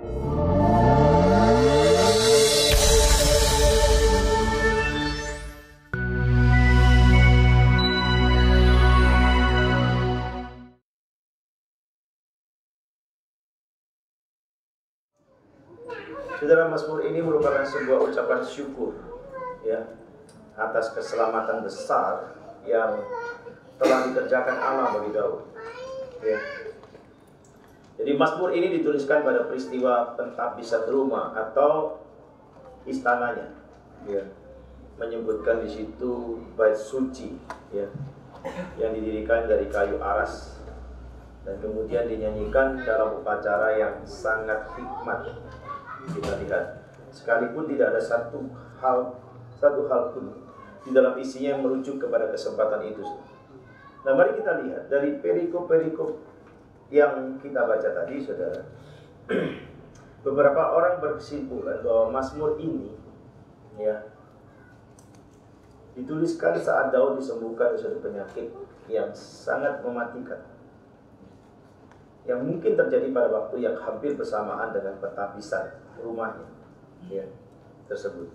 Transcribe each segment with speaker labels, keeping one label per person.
Speaker 1: Saudara, Mazmur ini merupakan sebuah ucapan syukur ya atas keselamatan besar yang telah dikerjakan Allah bagi Daud. Ya. Jadi Mazmur ini dituliskan pada peristiwa pentabisan rumah atau istananya. Ya. Menyebutkan di situ bait suci ya, yang didirikan dari kayu aras dan kemudian dinyanyikan dalam upacara yang sangat hikmat. Kita lihat, sekalipun tidak ada satu hal pun di dalam isinya yang merujuk kepada kesempatan itu. Nah, mari kita lihat dari perikop-perikop yang kita baca tadi, saudara. Beberapa orang berkesimpulan bahwa Mazmur ini ya dituliskan saat Daud disembuhkan dari suatu penyakit yang sangat mematikan, yang mungkin terjadi pada waktu yang hampir bersamaan dengan pentabisan rumahnya ya tersebut.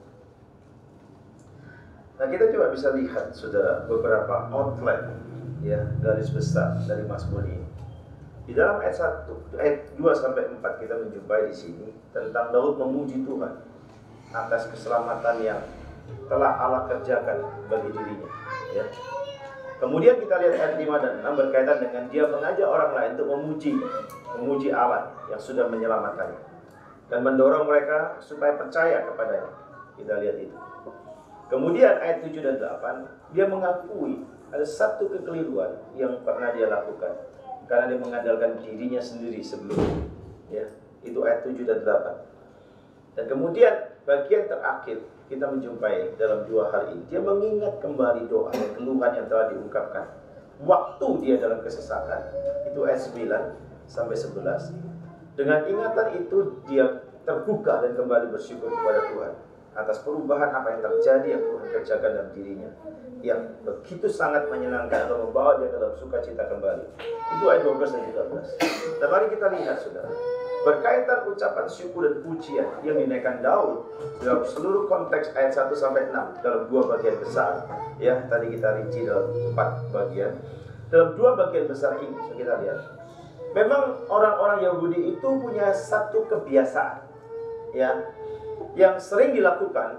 Speaker 1: Nah, kita coba bisa lihat, saudara, beberapa outline ya, garis besar dari Mazmur ini. Di dalam ayat 2 sampai 4 kita menjumpai di sini tentang Daud memuji Tuhan atas keselamatan yang telah Allah kerjakan bagi dirinya ya. Kemudian kita lihat ayat 5 dan 6 berkaitan dengan dia mengajak orang lain untuk memuji Allah yang sudah menyelamatkannya dan mendorong mereka supaya percaya kepadanya. Kita lihat itu. Kemudian ayat 7 dan 8, dia mengakui ada satu kekeliruan yang pernah dia lakukan karena dia mengandalkan dirinya sendiri sebelumnya. Ya, itu ayat 7 dan 8. Dan kemudian bagian terakhir kita menjumpai dalam dua hal ini. Dia mengingat kembali doa dan keluhan yang telah diungkapkan waktu dia dalam kesesakan. Itu ayat 9 sampai 11. Dengan ingatan itu dia terbuka dan kembali bersyukur kepada Tuhan atas perubahan apa yang terjadi yang Tuhan kerjakan dalam dirinya, yang begitu sangat menyenangkan atau membawa dia dalam sukacita kembali. Itu ayat 12 dan 13. Nah, mari kita lihat, saudara, berkaitan ucapan syukur dan pujian yang dinaikkan Daud dalam seluruh konteks ayat 1 sampai 6 dalam dua bagian besar. Ya, tadi kita rinci dalam 4 bagian. Dalam dua bagian besar ini kita lihat. Memang orang-orang Yahudi itu punya satu kebiasaan ya, yang sering dilakukan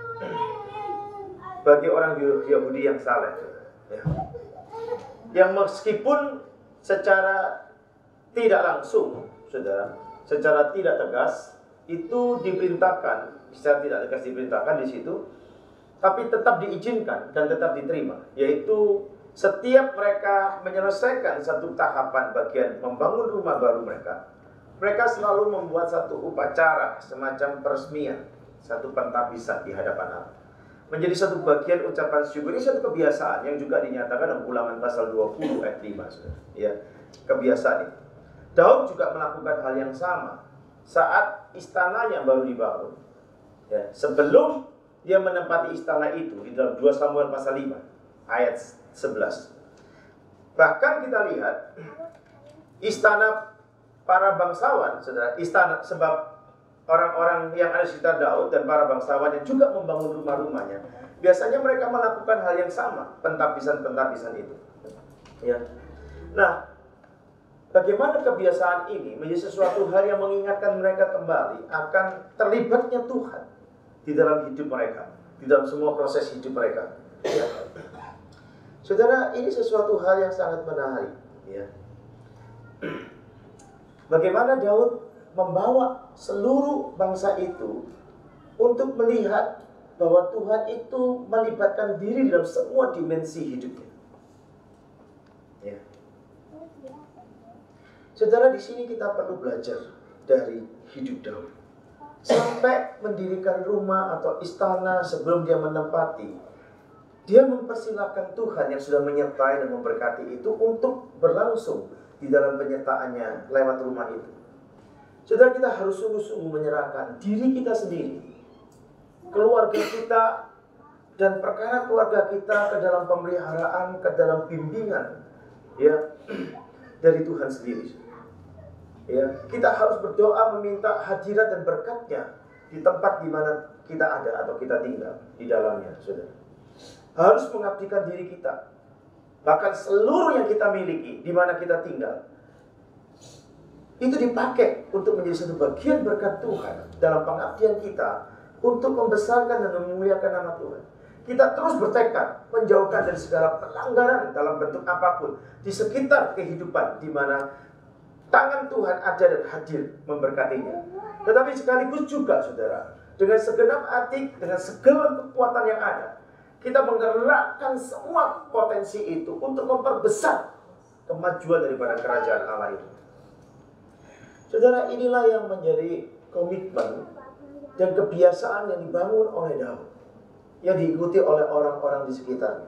Speaker 1: bagi orang Yahudi yang saleh ya. Yang meskipun secara tidak langsung, saudara, secara tidak tegas itu diperintahkan, secara tidak tegas diperintahkan di situ, tapi tetap diizinkan dan tetap diterima, yaitu setiap mereka menyelesaikan satu tahapan bagian membangun rumah baru mereka selalu membuat satu upacara semacam peresmian, satu pentabisan di hadapan Allah. Menjadi satu bagian ucapan syukur. Ini satu kebiasaan yang juga dinyatakan dalam Ulangan pasal 20 ayat 5. Ya, kebiasaan ini. Daud juga melakukan hal yang sama saat istananya baru dibangun. Ya, sebelum dia menempati istana itu di dalam 2 Samuel pasal 5 ayat 11. Bahkan kita lihat istana para bangsawan, saudara, istana, sebab orang-orang yang ada di sekitar Daud dan para bangsawan yang juga membangun rumah-rumahnya, biasanya mereka melakukan hal yang sama, pentabisan-pentabisan itu. Ya. Nah, bagaimana kebiasaan ini menjadi sesuatu hal yang mengingatkan mereka kembali akan terlibatnya Tuhan di dalam hidup mereka, di dalam semua proses hidup mereka. Ya. Saudara, ini sesuatu hal yang sangat menarik. Ya. Bagaimana Daud membawa seluruh bangsa itu untuk melihat bahwa Tuhan itu melibatkan diri dalam semua dimensi hidupnya. Ya. Saudara, di sini kita perlu belajar dari hidup Daud. Sampai mendirikan rumah atau istana sebelum dia menempati, dia mempersilahkan Tuhan yang sudah menyertai dan memberkati itu untuk berlangsung di dalam penyertaannya lewat rumah itu. Saudara, kita harus sungguh-sungguh menyerahkan diri kita sendiri, keluarga kita, dan perkara keluarga kita ke dalam pemeliharaan, ke dalam bimbingan ya dari Tuhan sendiri. Ya, kita harus berdoa meminta hadirat dan berkat-Nya di tempat di mana kita ada atau kita tinggal di dalamnya, saudara. Harus mengabdikan diri kita, bahkan seluruh yang kita miliki di mana kita tinggal, itu dipakai untuk menjadi satu bagian berkat Tuhan dalam pengabdian kita untuk membesarkan dan memuliakan nama Tuhan. Kita terus bertekad menjauhkan dari segala pelanggaran dalam bentuk apapun di sekitar kehidupan di mana tangan Tuhan ada dan hadir memberkatinya. Tetapi sekaligus juga, saudara, dengan segenap hati, dengan segala kekuatan yang ada, kita menggerakkan semua potensi itu untuk memperbesar kemajuan daripada kerajaan Allah itu. Saudara, inilah yang menjadi komitmen dan kebiasaan yang dibangun oleh Daud, yang diikuti oleh orang-orang di sekitarnya.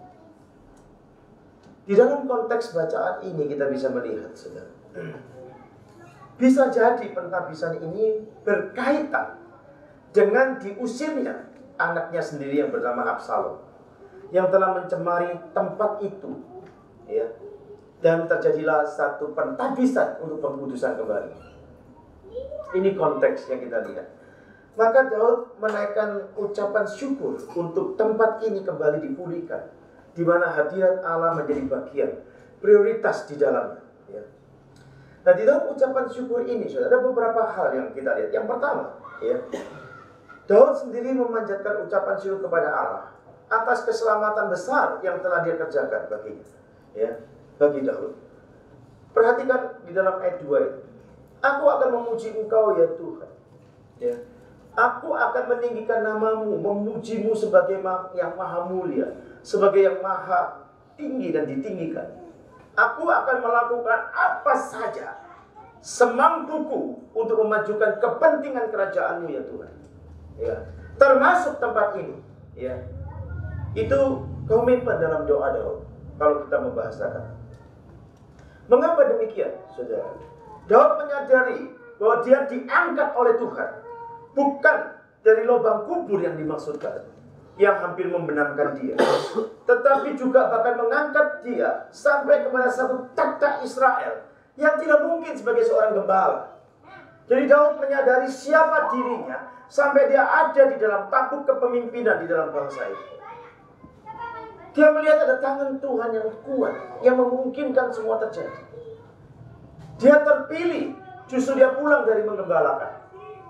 Speaker 1: Di dalam konteks bacaan ini kita bisa melihat, saudara, bisa jadi penghabisan ini berkaitan dengan diusirnya anaknya sendiri yang bernama Absalom, yang telah mencemari tempat itu, ya. Dan terjadilah satu pentabisan untuk pengkudusan kembali. Ini konteks yang kita lihat. Maka Daud menaikkan ucapan syukur untuk tempat ini kembali dipulihkan, di mana hadirat Allah menjadi bagian prioritas di dalamnya, ya. Nah, di dalam ucapan syukur ini, saudara, ada beberapa hal yang kita lihat. Yang pertama, ya, Daud sendiri memanjatkan ucapan syukur kepada Allah atas keselamatan besar yang telah dia kerjakan baginya, ya, bagi Daud. Perhatikan di dalam ayat 2 itu. Aku akan memuji Engkau, ya Tuhan, ya. Aku akan meninggikan namamu, memujimu sebagai yang maha mulia, sebagai yang maha tinggi dan ditinggikan. Aku akan melakukan apa saja semampuku untuk memajukan kepentingan kerajaan-Mu, ya Tuhan. Ya, termasuk tempat ini, ya. Itu komitmen dalam doa Daud kalau kita membahasakan. Mengapa demikian, saudara? Daud menyadari bahwa dia diangkat oleh Tuhan, bukan dari lubang kubur yang dimaksudkan, yang hampir membenamkan dia, tetapi juga bahkan mengangkat dia sampai kepada satu takhta Israel yang tidak mungkin sebagai seorang gembala. Jadi Daud menyadari siapa dirinya sampai dia ada di dalam tabut kepemimpinan di dalam bangsa itu. Dia melihat ada tangan Tuhan yang kuat, yang memungkinkan semua terjadi. Dia terpilih, justru dia pulang dari menggembalakan.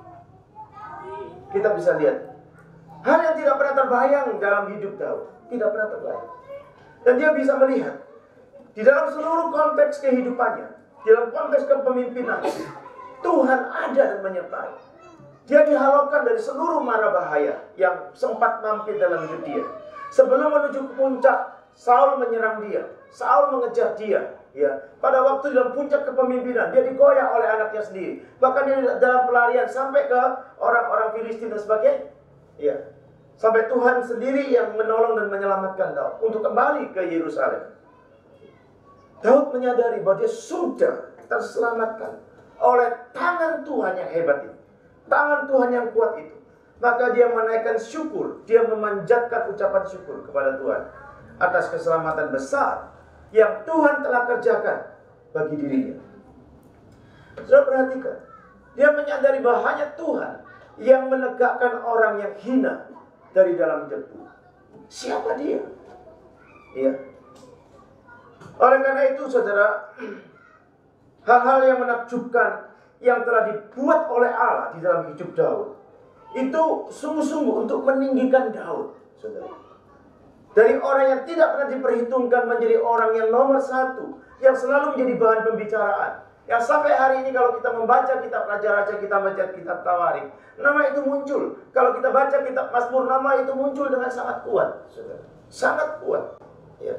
Speaker 1: Kita bisa lihat hal yang tidak pernah terbayang dalam hidup Daud, tidak pernah terbayang. Dan dia bisa melihat di dalam seluruh konteks kehidupannya, di dalam konteks kepemimpinan, Tuhan ada dan menyertai. Dia dihalaukan dari seluruh mara bahaya yang sempat mampir dalam hidup dia. Sebelum menuju ke puncak, Saul menyerang dia, Saul mengejar dia. Ya, pada waktu dalam puncak kepemimpinan, dia digoyah oleh anaknya sendiri. Bahkan dia dalam pelarian sampai ke orang-orang Filistin dan sebagainya. Ya, sampai Tuhan sendiri yang menolong dan menyelamatkan Daud untuk kembali ke Yerusalem. Daud menyadari bahwa dia sudah terselamatkan oleh tangan Tuhan yang hebat itu, tangan Tuhan yang kuat itu. Maka dia menaikkan syukur, dia memanjatkan ucapan syukur kepada Tuhan atas keselamatan besar yang Tuhan telah kerjakan bagi dirinya. Saudara perhatikan, dia menyadari bahwa hanya Tuhan yang menegakkan orang yang hina dari dalam debu. Siapa dia? Ya. Oleh karena itu, saudara, hal-hal yang menakjubkan yang telah dibuat oleh Allah di dalam hidup Daud itu sungguh-sungguh untuk meninggikan Daud, saudara. Dari orang yang tidak pernah diperhitungkan menjadi orang yang nomor satu, yang selalu menjadi bahan pembicaraan. Yang sampai hari ini kalau kita membaca kitab Raja-Raja, kita baca kitab Tawarik, nama itu muncul. Kalau kita baca kitab Mazmur, nama itu muncul dengan sangat kuat, saudara. Sangat kuat. Ya.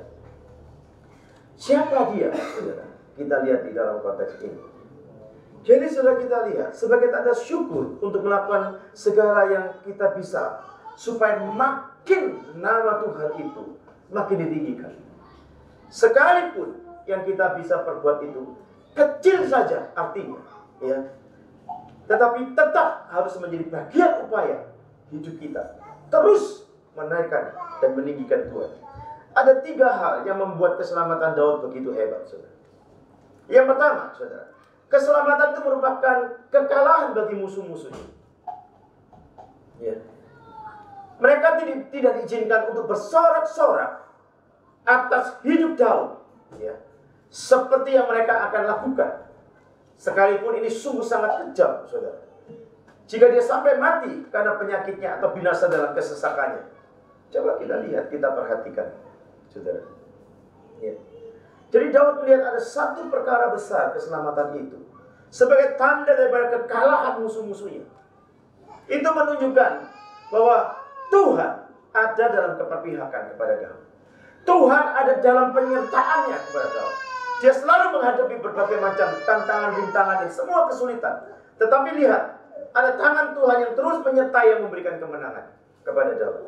Speaker 1: Siapa dia, saudara? Kita lihat di dalam konteks ini. Jadi saudara, kita lihat sebagai tanda syukur untuk melakukan segala yang kita bisa, supaya makin nama Tuhan itu makin ditinggikan. Sekalipun yang kita bisa perbuat itu kecil saja artinya, ya, tetapi tetap harus menjadi bagian upaya hidup kita terus menaikkan dan meninggikan Tuhan. Ada 3 hal yang membuat keselamatan Daud begitu hebat, saudara. Yang pertama, saudara, Keselamatan itu merupakan kekalahan bagi musuh-musuhnya. Ya. Mereka tidak diizinkan untuk bersorak-sorak atas hidup Daud, ya, seperti yang mereka akan lakukan. Sekalipun ini sungguh sangat kejam, saudara. Jika dia sampai mati karena penyakitnya atau binasa dalam kesesakannya. Coba kita lihat, kita perhatikan, saudara. Ya. Jadi Daud melihat ada satu perkara besar keselamatan itu sebagai tanda daripada kekalahan musuh-musuhnya. Itu menunjukkan bahwa Tuhan ada dalam keperpihakan kepada Daud. Tuhan ada dalam penyertaannya kepada Daud. Dia selalu menghadapi berbagai macam tantangan, rintangan, dan semua kesulitan. Tetapi lihat, ada tangan Tuhan yang terus menyertai yang memberikan kemenangan kepada Daud.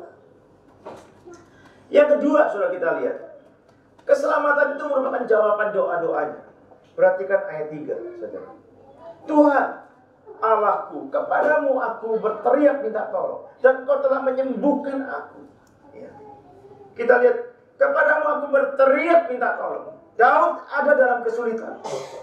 Speaker 1: Yang kedua, sudah kita lihat, keselamatan itu merupakan jawaban doa-doanya. Perhatikan ayat 3, saudara. Tuhan, Allahku, kepadamu aku berteriak minta tolong, dan kau telah menyembuhkan aku. Ya. Kita lihat, kepadamu aku berteriak minta tolong. Daud ada dalam kesulitan,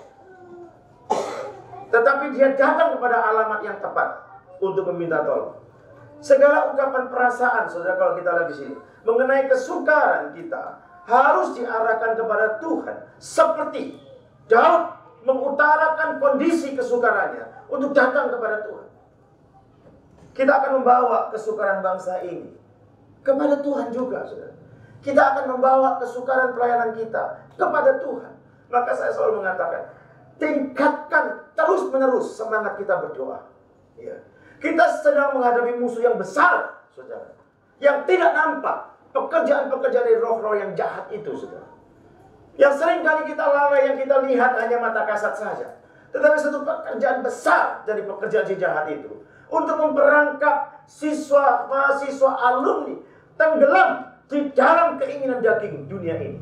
Speaker 1: tetapi dia datang kepada alamat yang tepat untuk meminta tolong. Segala ungkapan perasaan, saudara, kalau kita lihat di sini, mengenai kesukaran kita harus diarahkan kepada Tuhan. Seperti Daud mengutarakan kondisi kesukarannya untuk datang kepada Tuhan. Kita akan membawa kesukaran bangsa ini kepada Tuhan juga, saudara. Kita akan membawa kesukaran pelayanan kita kepada Tuhan. Maka saya selalu mengatakan, tingkatkan terus-menerus semangat kita berdoa. Ya. Kita sedang menghadapi musuh yang besar, saudara, yang tidak nampak. Pekerjaan-pekerjaan dari roh-roh yang jahat itu, saudara. Yang sering kali kita lalai, yang kita lihat hanya mata kasat saja. Tetapi satu pekerjaan besar dari pekerjaan si jahat itu untuk memperangkap siswa, mahasiswa, alumni tenggelam di dalam keinginan daging dunia ini.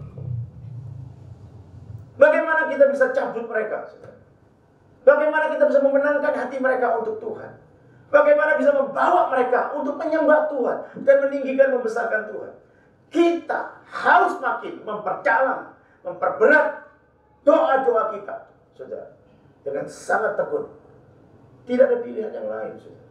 Speaker 1: Bagaimana kita bisa cabut mereka, saudara? Bagaimana kita bisa memenangkan hati mereka untuk Tuhan? Bagaimana bisa membawa mereka untuk menyembah Tuhan dan meninggikan, membesarkan Tuhan? Kita harus makin memperdalam, memperberat doa-doa kita, saudara, dengan sangat tekun. Tidak ada pilihan yang lain, saudara.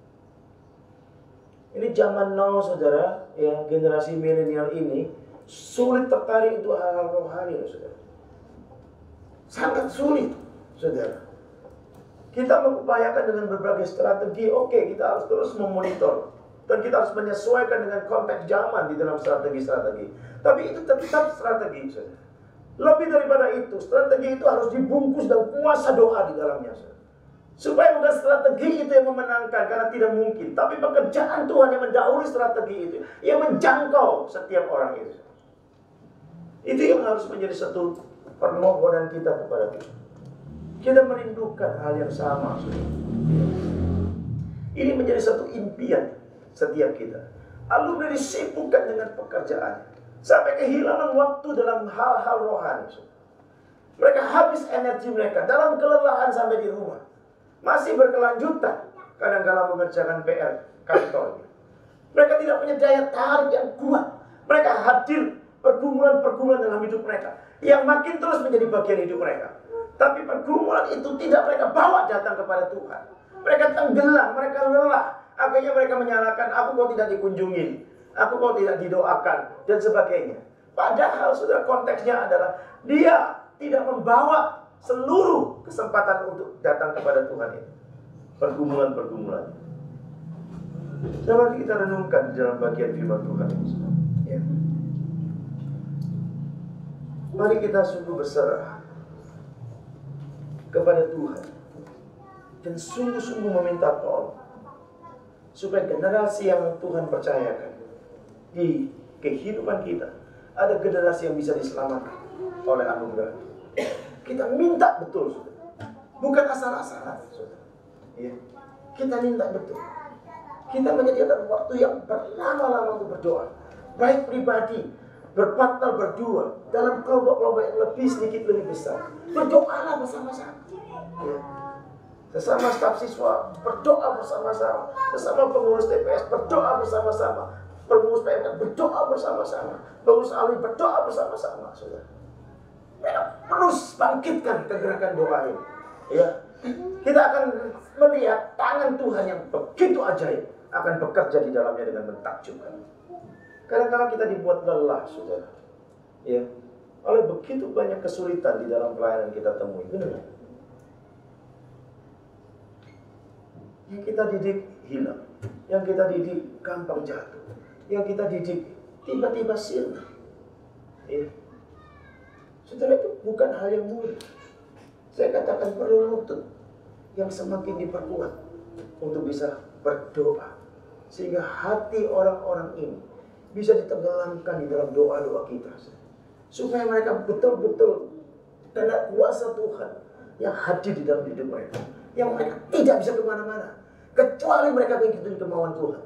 Speaker 1: Ini zaman now, saudara, ya, generasi milenial ini sulit tertarik untuk hal-hal rohani, saudara. Sangat sulit, saudara. Kita mengupayakan dengan berbagai strategi. Oke, kita harus terus memonitor dan kita harus menyesuaikan dengan konteks zaman di dalam strategi-strategi. Tapi itu tetap strategi, saudara. Lebih daripada itu, strategi itu harus dibungkus dan kuasa doa di dalamnya, saudara. Supaya bukan strategi itu yang memenangkan, karena tidak mungkin. Tapi pekerjaan Tuhan yang mendahului strategi itu, yang menjangkau setiap orang itu. Itu yang harus menjadi satu permohonan kita kepada Tuhan. Kita merindukan hal yang sama, saudara. Ini menjadi satu impian setiap kita. Alumni disibukkan dengan pekerjaan sampai kehilangan waktu dalam hal-hal rohani, saudara. Mereka habis energi mereka dalam kelelahan sampai di rumah. Masih berkelanjutan kadang-kala mengerjakan PR kantornya. Mereka tidak punya daya tarik yang kuat. Mereka hadir pergumulan-pergumulan dalam hidup mereka yang makin terus menjadi bagian hidup mereka. Tapi pergumulan itu tidak mereka bawa datang kepada Tuhan. Mereka tenggelam, mereka lelah. Akhirnya mereka menyalahkan, aku kok tidak dikunjungi, aku kok tidak didoakan, dan sebagainya. Padahal saudara, konteksnya adalah dia tidak membawa seluruh kesempatan untuk datang kepada Tuhan itu. Pergumulan-pergumulan. Coba kita renungkan di dalam bagian firman Tuhan ini. Ya. Mari kita sungguh berserah kepada Tuhan dan sungguh-sungguh meminta tolong supaya generasi yang Tuhan percayakan di kehidupan kita, ada generasi yang bisa diselamatkan oleh anugerah. Kita minta betul, saudara. Bukan asal-asalan, saudara. Ya. Kita minta betul. Kita menyediakan waktu yang berlama-lama untuk berdoa, baik pribadi, berpartner berdua, dalam kelompok-kelompok yang lebih sedikit lebih besar. Berdoalah bersama-sama. Ya. Sesama staf siswa berdoa bersama-sama, sesama pengurus TPS berdoa bersama-sama, pengurus PMK berdoa bersama-sama, pengurus alumni berdoa bersama-sama, saudara. Terus bangkitkan kegerakan doa ini. Ya, kita akan melihat tangan Tuhan yang begitu ajaib akan bekerja di dalamnya dengan mentakjubkan. Kadang-kadang kita dibuat lelah, saudara. Ya, oleh begitu banyak kesulitan di dalam pelayanan kita temui. Benar? Yang kita didik hilang, yang kita didik gampang jatuh, yang kita didik tiba-tiba sirna. Ya. Saudara, itu bukan hal yang mudah. Saya katakan perlu lutut yang semakin diperkuat untuk bisa berdoa, sehingga hati orang-orang ini bisa ditenggelamkan di dalam doa-doa kita, supaya mereka betul-betul kena kuasa Tuhan yang hadir di dalam hidup mereka, yang mereka tidak bisa kemana-mana kecuali mereka mengikuti kemauan Tuhan.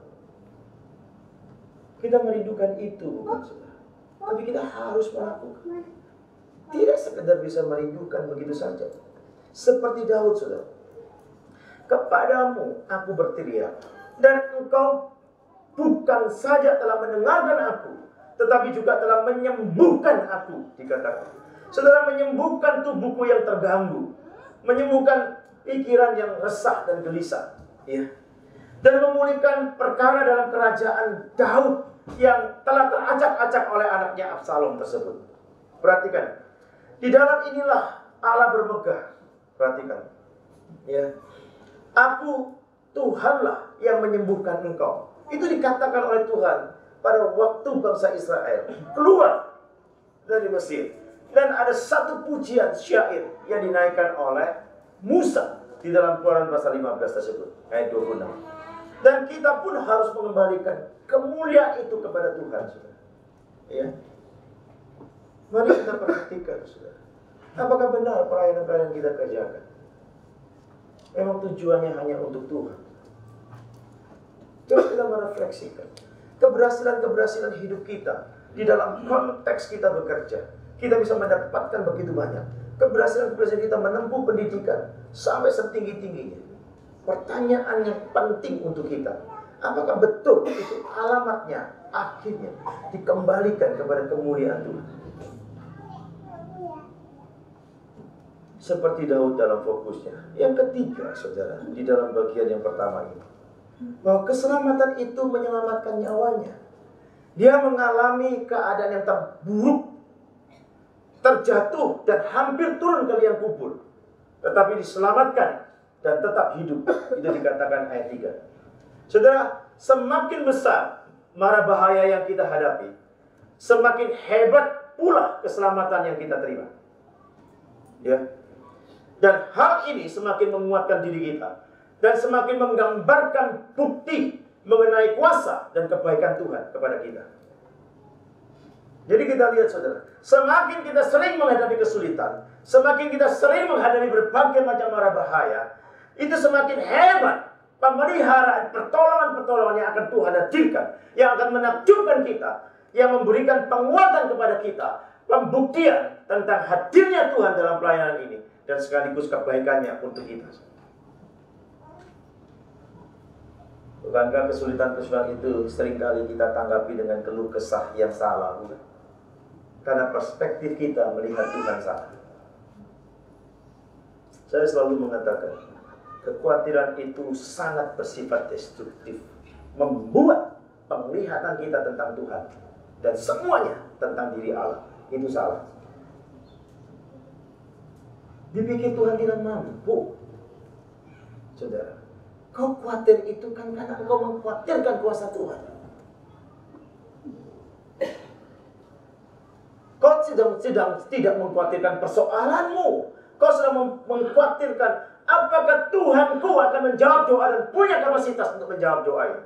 Speaker 1: Kita merindukan itu, bukan saudara, tapi kita harus melakukan. Tidak sekedar bisa merindukan begitu saja. Seperti Daud, saudara. Kepadamu aku berteriak, dan engkau bukan saja telah mendengarkan aku, tetapi juga telah menyembuhkan aku, dikatakan. Saudara, menyembuhkan tubuhku yang terganggu, menyembuhkan pikiran yang resah dan gelisah, ya. Dan memulihkan perkara dalam kerajaan Daud yang telah teracak-acak oleh anaknya Absalom tersebut. Perhatikan, di dalam inilah Allah bermegah. Perhatikan, ya. Aku Tuhanlah yang menyembuhkan engkau. Itu dikatakan oleh Tuhan pada waktu bangsa Israel keluar dari Mesir. Dan ada satu pujian syair yang dinaikkan oleh Musa di dalam Keluaran pasal 15 tersebut, ayat 26. Dan kita pun harus mengembalikan kemuliaan itu kepada Tuhan, saudara. Ya. Mari kita perhatikan, saudara. Apakah benar pelayanan-pelayanan kita kerjakan memang tujuannya hanya untuk Tuhan? Coba kita merefleksikan keberhasilan-keberhasilan hidup kita di dalam konteks kita bekerja. Kita bisa mendapatkan begitu banyak keberhasilan-keberhasilan kita menempuh pendidikan sampai setinggi-tingginya. Pertanyaan yang penting untuk kita, apakah betul itu alamatnya akhirnya dikembalikan kepada kemuliaan Tuhan? Seperti Daud dalam fokusnya. Yang ketiga, saudara, di dalam bagian yang pertama ini, bahwa keselamatan itu menyelamatkan nyawanya. Dia mengalami keadaan yang terburuk, terjatuh dan hampir turun ke liang kubur, tetapi diselamatkan dan tetap hidup. Itu dikatakan ayat 3. Saudara, semakin besar mara bahaya yang kita hadapi, semakin hebat pula keselamatan yang kita terima. Ya. Dan hal ini semakin menguatkan diri kita dan semakin menggambarkan bukti mengenai kuasa dan kebaikan Tuhan kepada kita. Jadi kita lihat, saudara, semakin kita sering menghadapi kesulitan, semakin kita sering menghadapi berbagai macam mara bahaya, itu semakin hebat pemeliharaan pertolongan-pertolongan yang akan Tuhan hadirkan, yang akan menakjubkan kita, yang memberikan penguatan kepada kita, pembuktian tentang hadirnya Tuhan dalam pelayanan ini, dan sekaligus kebaikannya untuk kita. Bukankah kesulitan-kesulitan itu seringkali kita tanggapi dengan keluh kesah yang salah, bukan? Karena perspektif kita melihat Tuhan salah. Saya selalu mengatakan, kekhawatiran itu sangat bersifat destruktif, membuat penglihatan kita tentang Tuhan dan semuanya tentang diri Allah itu salah. Dipikir Tuhan tidak mampu. Saudara, kau khawatir itu kan karena engkau mengkhawatirkan kuasa Tuhan. Kau sedang tidak mengkhawatirkan persoalanmu. Kau sedang mengkhawatirkan apakah Tuhanku akan menjawab doa dan punya kapasitas untuk menjawab doa itu.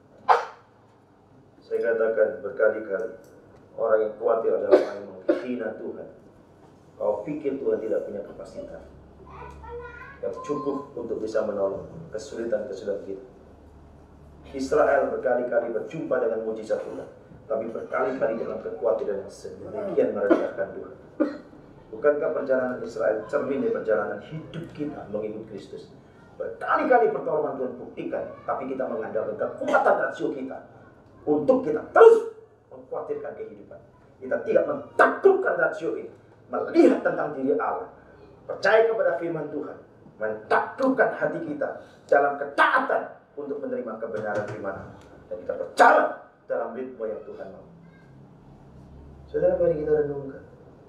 Speaker 1: Saya katakan berkali-kali, orang yang khawatir adalah orang yang menghina Tuhan. Kau pikir Tuhan tidak punya kapasitas yang cukup untuk bisa menolong kesulitan-kesulitan kita. Israel berkali-kali berjumpa dengan mujizat Tuhan, tapi berkali-kali dalam kekhawatiran yang sedemikian merendahkan Tuhan. Bukankah perjalanan Israel cermin dari perjalanan hidup kita mengikut Kristus? Berkali-kali pertolongan Tuhan buktikan, tapi kita mengandalkan kekuatan rasio kita untuk kita terus mengkhawatirkan kehidupan. Kita tidak mentakutkan rasio ini, melihat tentang diri Allah, percaya kepada firman Tuhan, Mentaklukkan hati kita dalam ketaatan untuk menerima kebenaran firman. Dan kita berjalan dalam ritme yang Tuhan mau. Saudara, mari kita renungkan.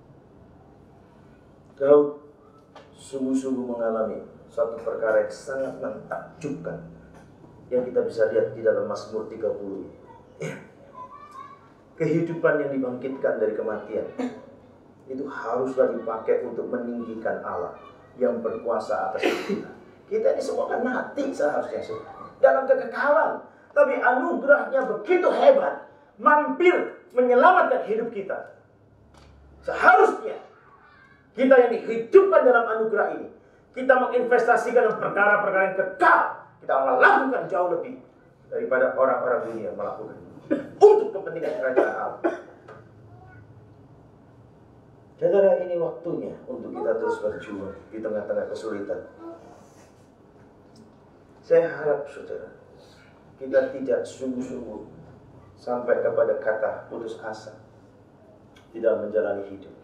Speaker 1: Daud sungguh-sungguh mengalami satu perkara yang sangat menakjubkan yang kita bisa lihat di dalam Mazmur 30. Kehidupan yang dibangkitkan dari kematian itu haruslah dipakai untuk meninggikan Allah yang berkuasa atas kita. Kita ini semua kan mati seharusnya dalam kekekalan, tapi anugerahnya begitu hebat, mampir menyelamatkan hidup kita. Seharusnya kita yang dihidupkan dalam anugerah ini, kita menginvestasikan dalam perkara-perkara yang kekal. Kita melakukan jauh lebih daripada orang-orang dunia melakukan untuk kepentingan kerajaan Allah. Saudara, ini waktunya untuk kita terus berjuang di tengah-tengah kesulitan. Saya harap saudara, kita tidak sungguh-sungguh sampai kepada kata putus asa di dalam menjalani hidup.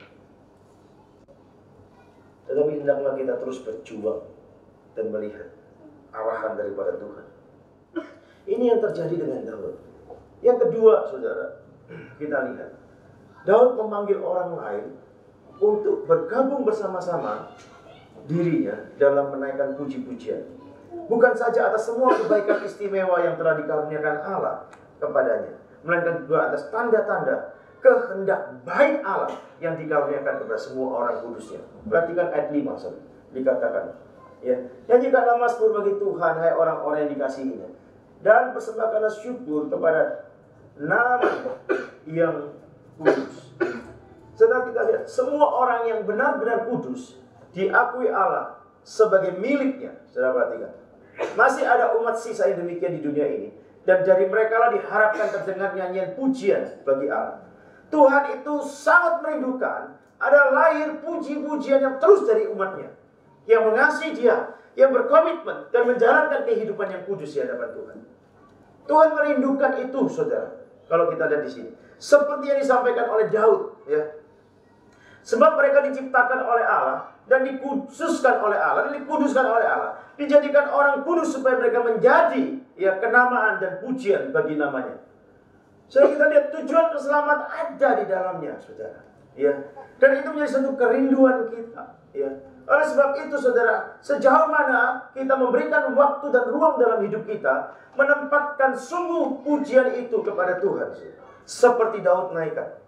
Speaker 1: Tetapi hendaklah kita terus berjuang dan melihat arahan daripada Tuhan. Ini yang terjadi dengan Daud. Yang kedua, saudara, kita lihat Daud memanggil orang lain untuk bergabung bersama-sama dirinya dalam menaikkan puji-pujian. Bukan saja atas semua kebaikan istimewa yang telah dikaruniakan Allah kepadanya, melainkan juga atas tanda-tanda kehendak baik Allah yang dikaruniakan kepada semua orang kudusnya. Perhatikan ayat 5 saudara. Dikatakan, ya, nyanyikanlah mazmur bagi Tuhan, hai orang-orang yang dikasihinya, dan persembahkanlah syukur kepada nama yang kudus. Setelah kita lihat, semua orang yang benar-benar kudus diakui Allah sebagai miliknya. Saudara perhatikan, masih ada umat sisa yang demikian di dunia ini, dan dari mereka lah diharapkan terdengar nyanyian pujian bagi Allah. Tuhan itu sangat merindukan ada lahir puji-pujian yang terus dari umatnya, yang mengasihi Dia, yang berkomitmen dan menjalankan kehidupan yang kudus di hadapan Tuhan. Tuhan merindukan itu, saudara. Kalau kita lihat di sini, seperti yang disampaikan oleh Daud, ya. Sebab mereka diciptakan oleh Allah dan dikhususkan oleh Allah dan dikuduskan oleh Allah, dijadikan orang kudus supaya mereka menjadi, ya, kenamaan dan pujian bagi namanya. Saudara, kita lihat tujuan keselamatan ada di dalamnya, saudara. Ya, dan itu menjadi satu kerinduan kita. Ya, oleh sebab itu, saudara, sejauh mana kita memberikan waktu dan ruang dalam hidup kita, menempatkan sungguh pujian itu kepada Tuhan, seperti Daud naikkan.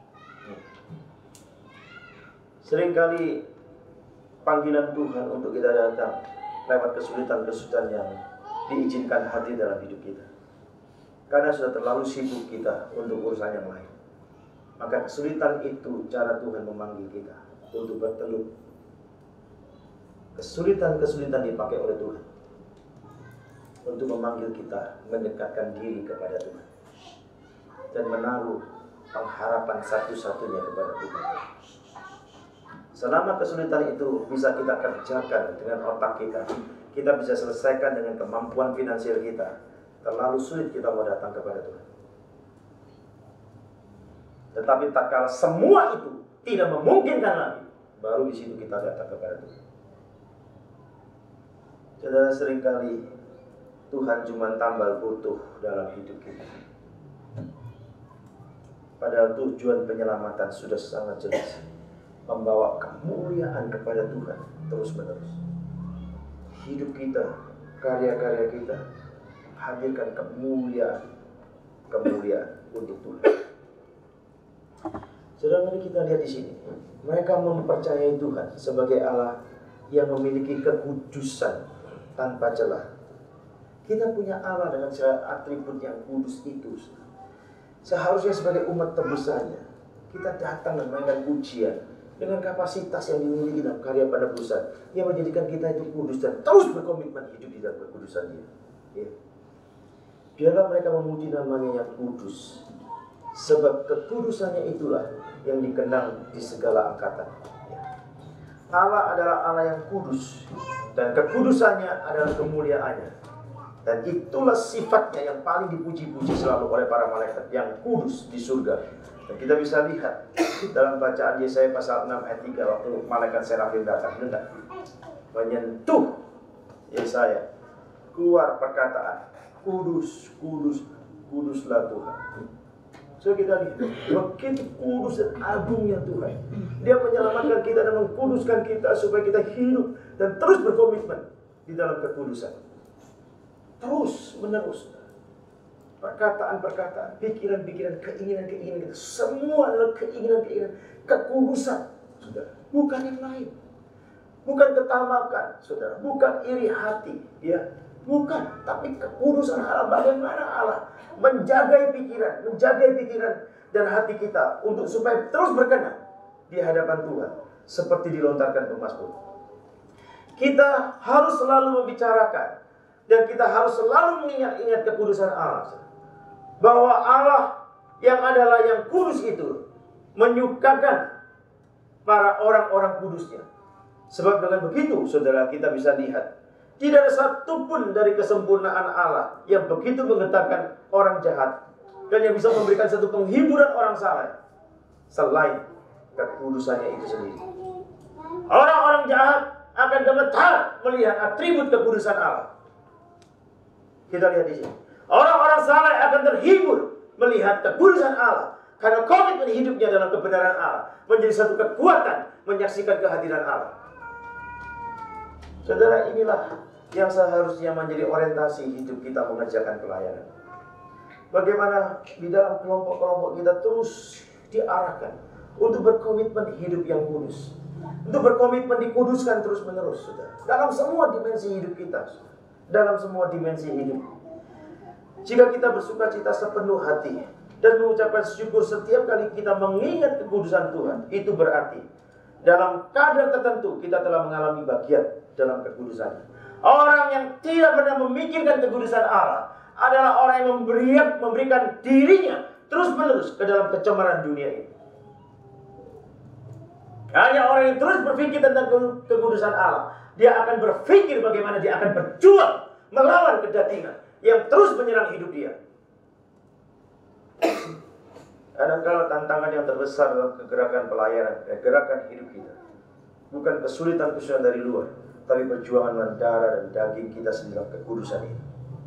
Speaker 1: Seringkali panggilan Tuhan untuk kita datang lewat kesulitan-kesulitan yang diizinkan hadir dalam hidup kita. Karena sudah terlalu sibuk kita untuk urusan yang lain. Maka kesulitan itu cara Tuhan memanggil kita untuk bertelut. Kesulitan-kesulitan dipakai oleh Tuhan untuk memanggil kita mendekatkan diri kepada Tuhan dan menaruh pengharapan satu-satunya kepada Tuhan. Selama kesulitan itu bisa kita kerjakan dengan otak kita, kita bisa selesaikan dengan kemampuan finansial kita, terlalu sulit kita mau datang kepada Tuhan. Tetapi tak kala semua itu tidak memungkinkan lagi, baru di situ kita datang kepada Tuhan. Saudara, seringkali Tuhan cuma tambal butuh dalam hidup kita. Padahal tujuan penyelamatan sudah sangat jelas, membawa kemuliaan kepada Tuhan terus-menerus. Hidup kita, karya-karya kita, hadirkan kemuliaan untuk Tuhan. Saudara, mari kita lihat di sini. Mereka mempercayai Tuhan sebagai Allah yang memiliki kekudusan tanpa celah. Kita punya Allah dengan segala atribut yang kudus itu. Seharusnya sebagai umat tebusannya, kita datang dan mainkan pujian dengan kapasitas yang dimiliki dalam karya penebusan yang menjadikan kita itu kudus dan terus berkomitmen hidup di dalam kekudusan Dia. Ya. Biarlah mereka memuji namanya yang kudus, sebab kekudusannya itulah yang dikenang di segala angkatan. Ya. Allah adalah Allah yang kudus dan kekudusannya adalah kemuliaannya, dan itulah sifatnya yang paling dipuji-puji selalu oleh para malaikat yang kudus di surga. Dan kita bisa lihat dalam bacaan Yesaya pasal 6 ayat 3 waktu malaikat serafim datang, benar. menyentuh Yesaya, keluar perkataan, kudus, kudus, kuduslah Tuhan. So kita lihat, begitu kudus dan agungnya Tuhan. Dia menyelamatkan kita dan mengkuduskan kita supaya kita hidup dan terus berkomitmen di dalam kekudusan. Terus menerus. Perkataan-perkataan, pikiran-pikiran, keinginan-keinginan kita, semua adalah keinginan-keinginan kekudusan, saudara. Bukan yang lain. Bukan ketamakan, saudara. Bukan iri hati, ya. Bukan, tapi kekudusan Allah. Bagaimana Allah menjaga pikiran dan hati kita untuk supaya terus berkenan di hadapan Tuhan, seperti dilontarkan pemazmur. Kita harus selalu membicarakan dan kita harus selalu mengingat-ingat kekudusan Allah, bahwa Allah yang adalah yang kudus itu menyukakan para orang-orang kudusnya. Sebab dengan begitu, saudara, kita bisa lihat tidak ada satupun dari kesempurnaan Allah yang begitu menggetarkan orang jahat dan yang bisa memberikan satu penghiburan orang salah selain kekudusannya itu sendiri. Orang-orang jahat akan gemetar melihat atribut kekudusan Allah. Kita lihat di sini. Orang-orang saleh akan terhibur melihat kekudusan Allah karena komitmen hidupnya dalam kebenaran Allah menjadi satu kekuatan menyaksikan kehadiran Allah. Saudara, inilah yang seharusnya menjadi orientasi hidup kita mengerjakan pelayanan. Bagaimana di dalam kelompok-kelompok kita terus diarahkan untuk berkomitmen hidup yang kudus, untuk berkomitmen dikuduskan terus menerus, saudara, dalam semua dimensi hidup kita, dalam semua dimensi hidup. Jika kita bersuka cita sepenuh hati dan mengucapkan syukur setiap kali kita mengingat kekudusan Tuhan, itu berarti dalam kadar tertentu kita telah mengalami bagian dalam kekudusannya. Orang yang tidak pernah memikirkan kekudusan Allah adalah orang yang memberikan dirinya terus-menerus ke dalam kecemaran dunia ini. Hanya orang yang terus berpikir tentang kekudusan Allah, dia akan berpikir bagaimana dia akan berjuang melawan kedagingan yang terus menyerang hidup dia. Kadang-kala tantangan yang terbesar dalam kegerakan pelayanan, gerakan hidup kita, bukan kesulitan-kesulitan dari luar, tapi perjuangan dengan darah dan daging kita sendiri dalam kekudusan ini.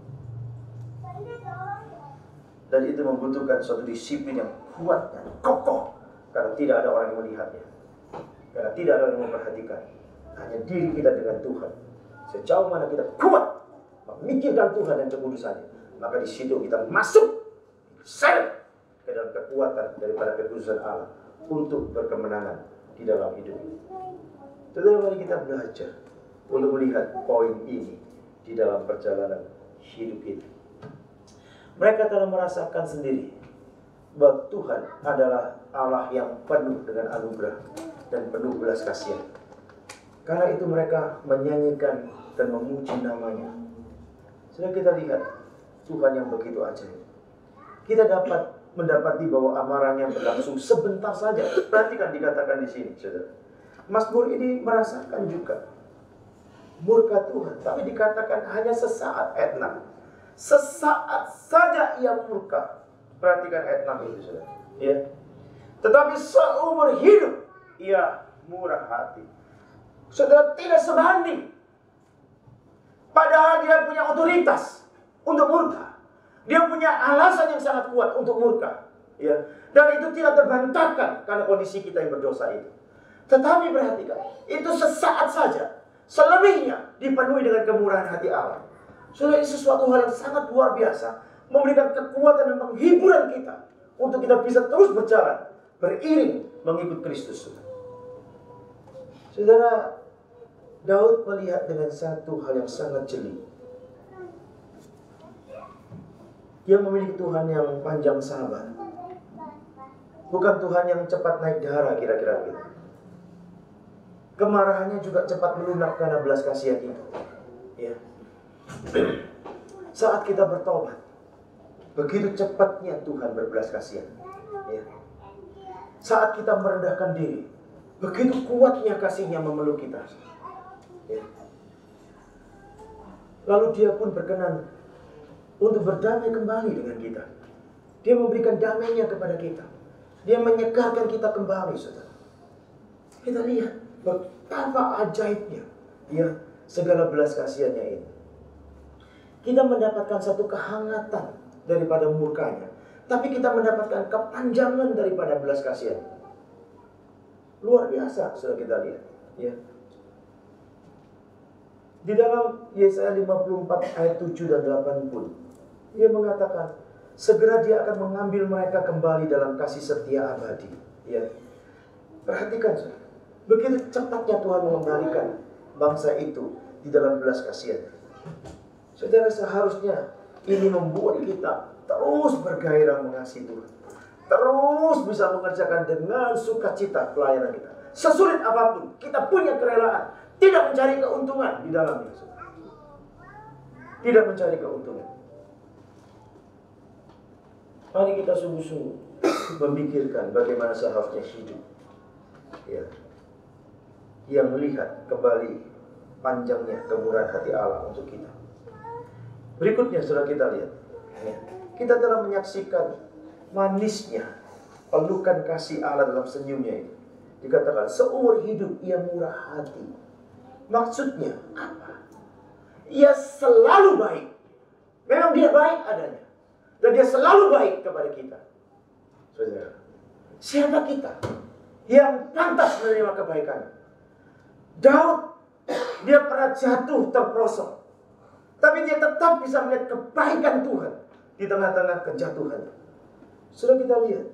Speaker 1: Dan itu membutuhkan suatu disiplin yang kuat dan kokoh, karena tidak ada orang yang melihatnya, karena tidak ada orang yang memperhatikan. Hanya diri kita dengan Tuhan. Sejauh mana kita kuat memikirkan Tuhan dan kekudusannya, maka di situ kita masuk seret ke dalam kekuatan daripada kekudusan Allah untuk berkemenangan di dalam hidup. Saudara, mari kita belajar untuk melihat poin ini di dalam perjalanan hidup ini. Mereka telah merasakan sendiri bahwa Tuhan adalah Allah yang penuh dengan anugerah dan penuh belas kasihan. Karena itu mereka menyanyikan dan memuji namanya. Sudah kita lihat Tuhan yang begitu ajaib. Kita dapat mendapati bahwa amarahnya berlangsung sebentar saja. Perhatikan dikatakan di sini, saudara. Mazmur ini merasakan juga murka Tuhan, tapi dikatakan hanya sesaat. Ayat 6. Sesaat saja ia murka. Perhatikan ayat 6 itu, saudara. Ya. Tetapi seumur hidup ia murah hati. Saudara, tidak sebanding. Padahal dia punya otoritas untuk murka. Dia punya alasan yang sangat kuat untuk murka. Ya. Dan itu tidak terbantahkan karena kondisi kita yang berdosa itu. Tetapi perhatikan, itu sesaat saja. Selebihnya dipenuhi dengan kemurahan hati Allah. Saudara, ini sesuatu hal yang sangat luar biasa, memberikan kekuatan dan penghiburan kita untuk kita bisa terus berjalan beriring mengikut Kristus. Saudara, Daud melihat dengan satu hal yang sangat jeli. Dia memiliki Tuhan yang panjang sabar, bukan Tuhan yang cepat naik darah kira-kira gitu. Kemarahannya juga cepat melunak karena belas kasihan itu. Ya. Saat kita bertobat, begitu cepatnya Tuhan berbelas kasihan. Ya. Saat kita merendahkan diri, begitu kuatnya kasihnya memeluk kita. Ya. Lalu dia pun berkenan untuk berdamai kembali dengan kita. Dia memberikan damainya kepada kita. Dia menyegarkan kita kembali, saudara. Kita lihat betapa ajaibnya, ya, segala belas kasihannya ini. Kita mendapatkan satu kehangatan daripada murkanya, tapi kita mendapatkan kepanjangan daripada belas kasihan. Luar biasa, sudah kita lihat, ya. Di dalam Yesaya 54 ayat 7 dan 8 pun dia mengatakan, segera dia akan mengambil mereka kembali dalam kasih setia abadi. Ya. Perhatikan, saudara. Begitu cepatnya Tuhan mengembalikan bangsa itu di dalam belas kasihan. Saudara, seharusnya ini membuat kita terus bergairah mengasihi Tuhan, terus bisa mengerjakan dengan sukacita pelayanan kita. Sesulit apapun, kita punya kerelaan, tidak mencari keuntungan di dalamnya. Tidak mencari keuntungan. Mari kita sungguh-sungguh memikirkan bagaimana seharusnya hidup, ya, yang melihat kembali panjangnya kemurahan hati Allah untuk kita. Berikutnya sudah kita lihat, ya, kita telah menyaksikan manisnya pelukan kasih Allah dalam senyumnya ini. Dikatakan seumur hidup ia murah hati. Maksudnya apa? Ia selalu baik. Memang dia baik adanya, dan dia selalu baik kepada kita. Saudara, siapa kita yang pantas menerima kebaikan? Daud, dia pernah jatuh terperosok, tapi dia tetap bisa melihat kebaikan Tuhan di tengah-tengah kejatuhan. Sudah kita lihat,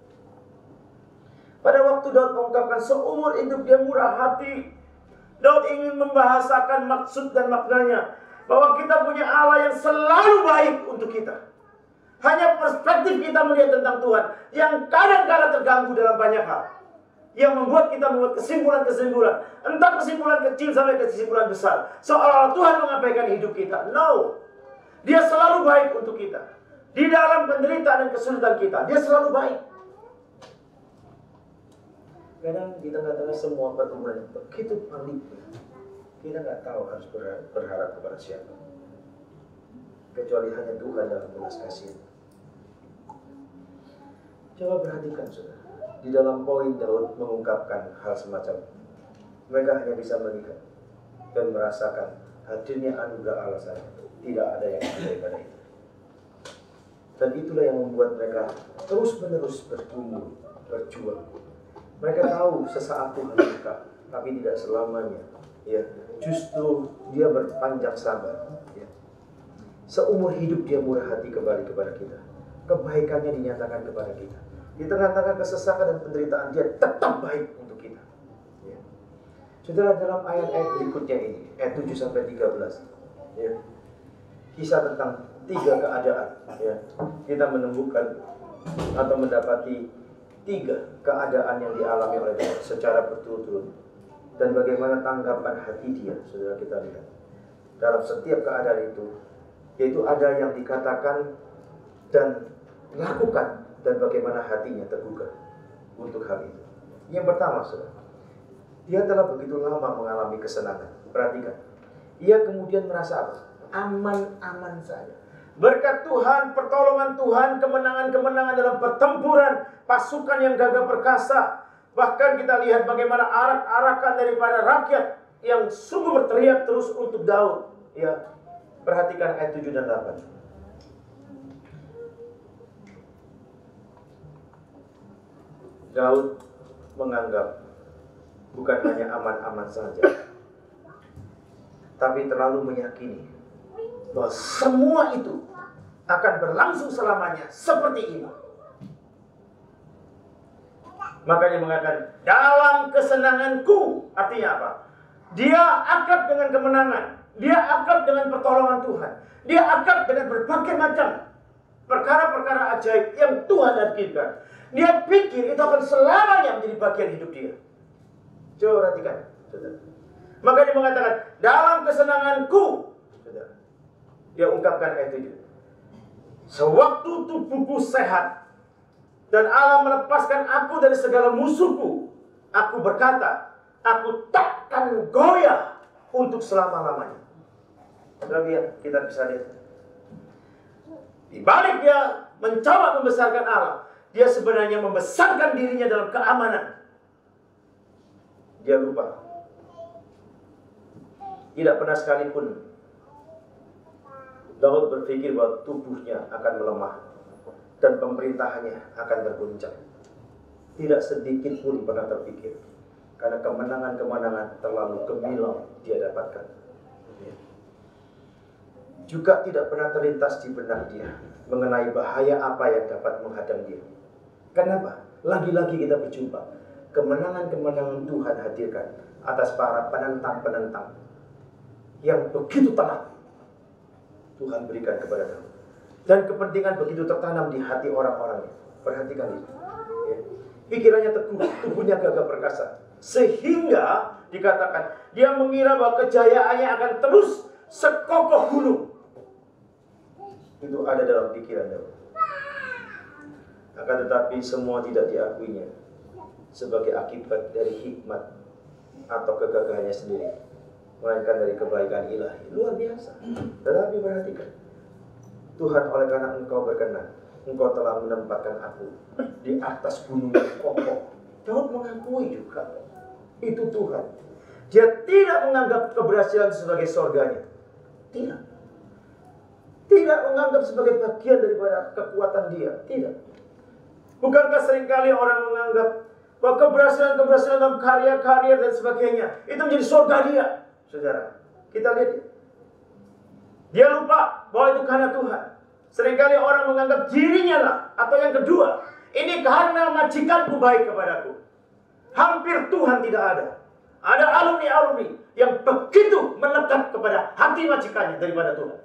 Speaker 1: pada waktu Daud mengungkapkan seumur hidup dia murah hati, Daud ingin membahasakan maksud dan maknanya, bahwa kita punya Allah yang selalu baik untuk kita. Hanya perspektif kita melihat tentang Tuhan yang kadang-kadang terganggu dalam banyak hal, yang membuat kita membuat kesimpulan-kesimpulan, entah kesimpulan kecil sampai kesimpulan besar, seolah-olah Tuhan mengabaikan hidup kita. No, dia selalu baik untuk kita. Di dalam penderitaan dan kesulitan kita, dia selalu baik. Kadang di tengah-tengah semua pergumulan begitu paniknya, kita nggak tahu harus berharap kepada siapa, kecuali hanya Tuhan dalam belas kasih. Coba perhatikan, saudara, di dalam poin Daud mengungkapkan hal semacam ini. Mereka hanya bisa melihat dan merasakan hadirnya anugerah Allah saja. Tidak ada yang lain daripada itu. Dan itulah yang membuat mereka terus-menerus bertumbuh, berjuang. Mereka tahu sesaat Tuhan buka, tapi tidak selamanya. Ya, justru dia berpanjang sabar. Ya. Seumur hidup dia murah hati kembali kepada kita. Kebaikannya dinyatakan kepada kita. Di tengah-tengah kesesakan dan penderitaan, dia tetap baik untuk kita. Ya. Saudara, dalam ayat-ayat berikutnya ini, ayat 7-13, ya, kisah tentang 3 keadaan. Ya. Kita menemukan atau mendapati 3 keadaan yang dialami oleh Daud secara berturut-turut, dan bagaimana tanggapan hati dia. Saudara, kita lihat dalam setiap keadaan itu, yaitu ada yang dikatakan dan lakukan, dan bagaimana hatinya tergugah untuk hal itu. Yang pertama, saudara, dia telah begitu lama mengalami kesenangan. Perhatikan, ia kemudian merasa apa? Aman-aman saja. Berkat Tuhan, pertolongan Tuhan, kemenangan-kemenangan dalam pertempuran, pasukan yang gagah perkasa. Bahkan kita lihat bagaimana arak-arakan daripada rakyat yang sungguh berteriak terus untuk Daud. Ya, perhatikan ayat 7 dan 8. Daud menganggap bukan hanya aman-aman saja, tapi terlalu meyakini bahwa semua itu akan berlangsung selamanya seperti ini. Makanya mengatakan dalam kesenanganku, artinya apa? Dia akrab dengan kemenangan, dia akrab dengan pertolongan Tuhan, dia akrab dengan berbagai macam perkara-perkara ajaib yang Tuhan hadirkan. Dia pikir itu akan selamanya menjadi bagian hidup dia. Coba perhatikan, saudara. Maka dia mengatakan dalam kesenanganku, saudara. Dia ungkapkan ayat 7. Sewaktu tubuhku sehat dan Allah melepaskan aku dari segala musuhku, aku berkata, aku takkan goyah untuk selama-lamanya. Saudara, kita bisa lihat, di balik dia mencoba membesarkan Allah, dia sebenarnya membesarkan dirinya dalam keamanan. Dia lupa Tidak pernah sekalipun Daud berpikir bahwa tubuhnya akan melemah dan pemerintahannya akan terguncang. Tidak sedikit pun pernah terpikir, karena kemenangan-kemenangan terlalu gemilang dia dapatkan. Juga tidak pernah terlintas di benak dia mengenai bahaya apa yang dapat menghadang dia. Kenapa? Lagi-lagi kita berjumpa kemenangan-kemenangan Tuhan hadirkan atas para penentang-penentang yang begitu telak Tuhan berikan kepada kamu. Dan kepentingan begitu tertanam di hati orang-orangnya. Perhatikan itu. Ya. Pikirannya teguh, tubuhnya gagah perkasa. Sehingga dikatakan, dia mengira bahwa kejayaannya akan terus sekokoh gunung. Itu ada dalam pikiran Daud. Akan tetapi semua tidak diakuinya sebagai akibat dari hikmat atau kegagahannya sendiri, melainkan dari kebaikan ilahi. Luar biasa. Tetapi perhatikan, Tuhan, oleh karena Engkau berkenan, Engkau telah menempatkan aku di atas gunung yang kokoh. Daud mengakui juga itu Tuhan. Dia tidak menganggap keberhasilan sebagai surganya. Tidak. Tidak menganggap sebagai bagian daripada kekuatan dia. Tidak. Bukankah seringkali orang menganggap bahwa keberhasilan-keberhasilan dalam karya-karya dan sebagainya itu menjadi surga dia, saudara. Kita lihat, dia lupa bahwa itu karena Tuhan. Seringkali orang menganggap dirinya lah, atau yang kedua, ini karena majikanku baik kepadaku. Hampir Tuhan tidak ada. Ada alumni-alumni yang begitu melekat kepada hati majikannya daripada Tuhan.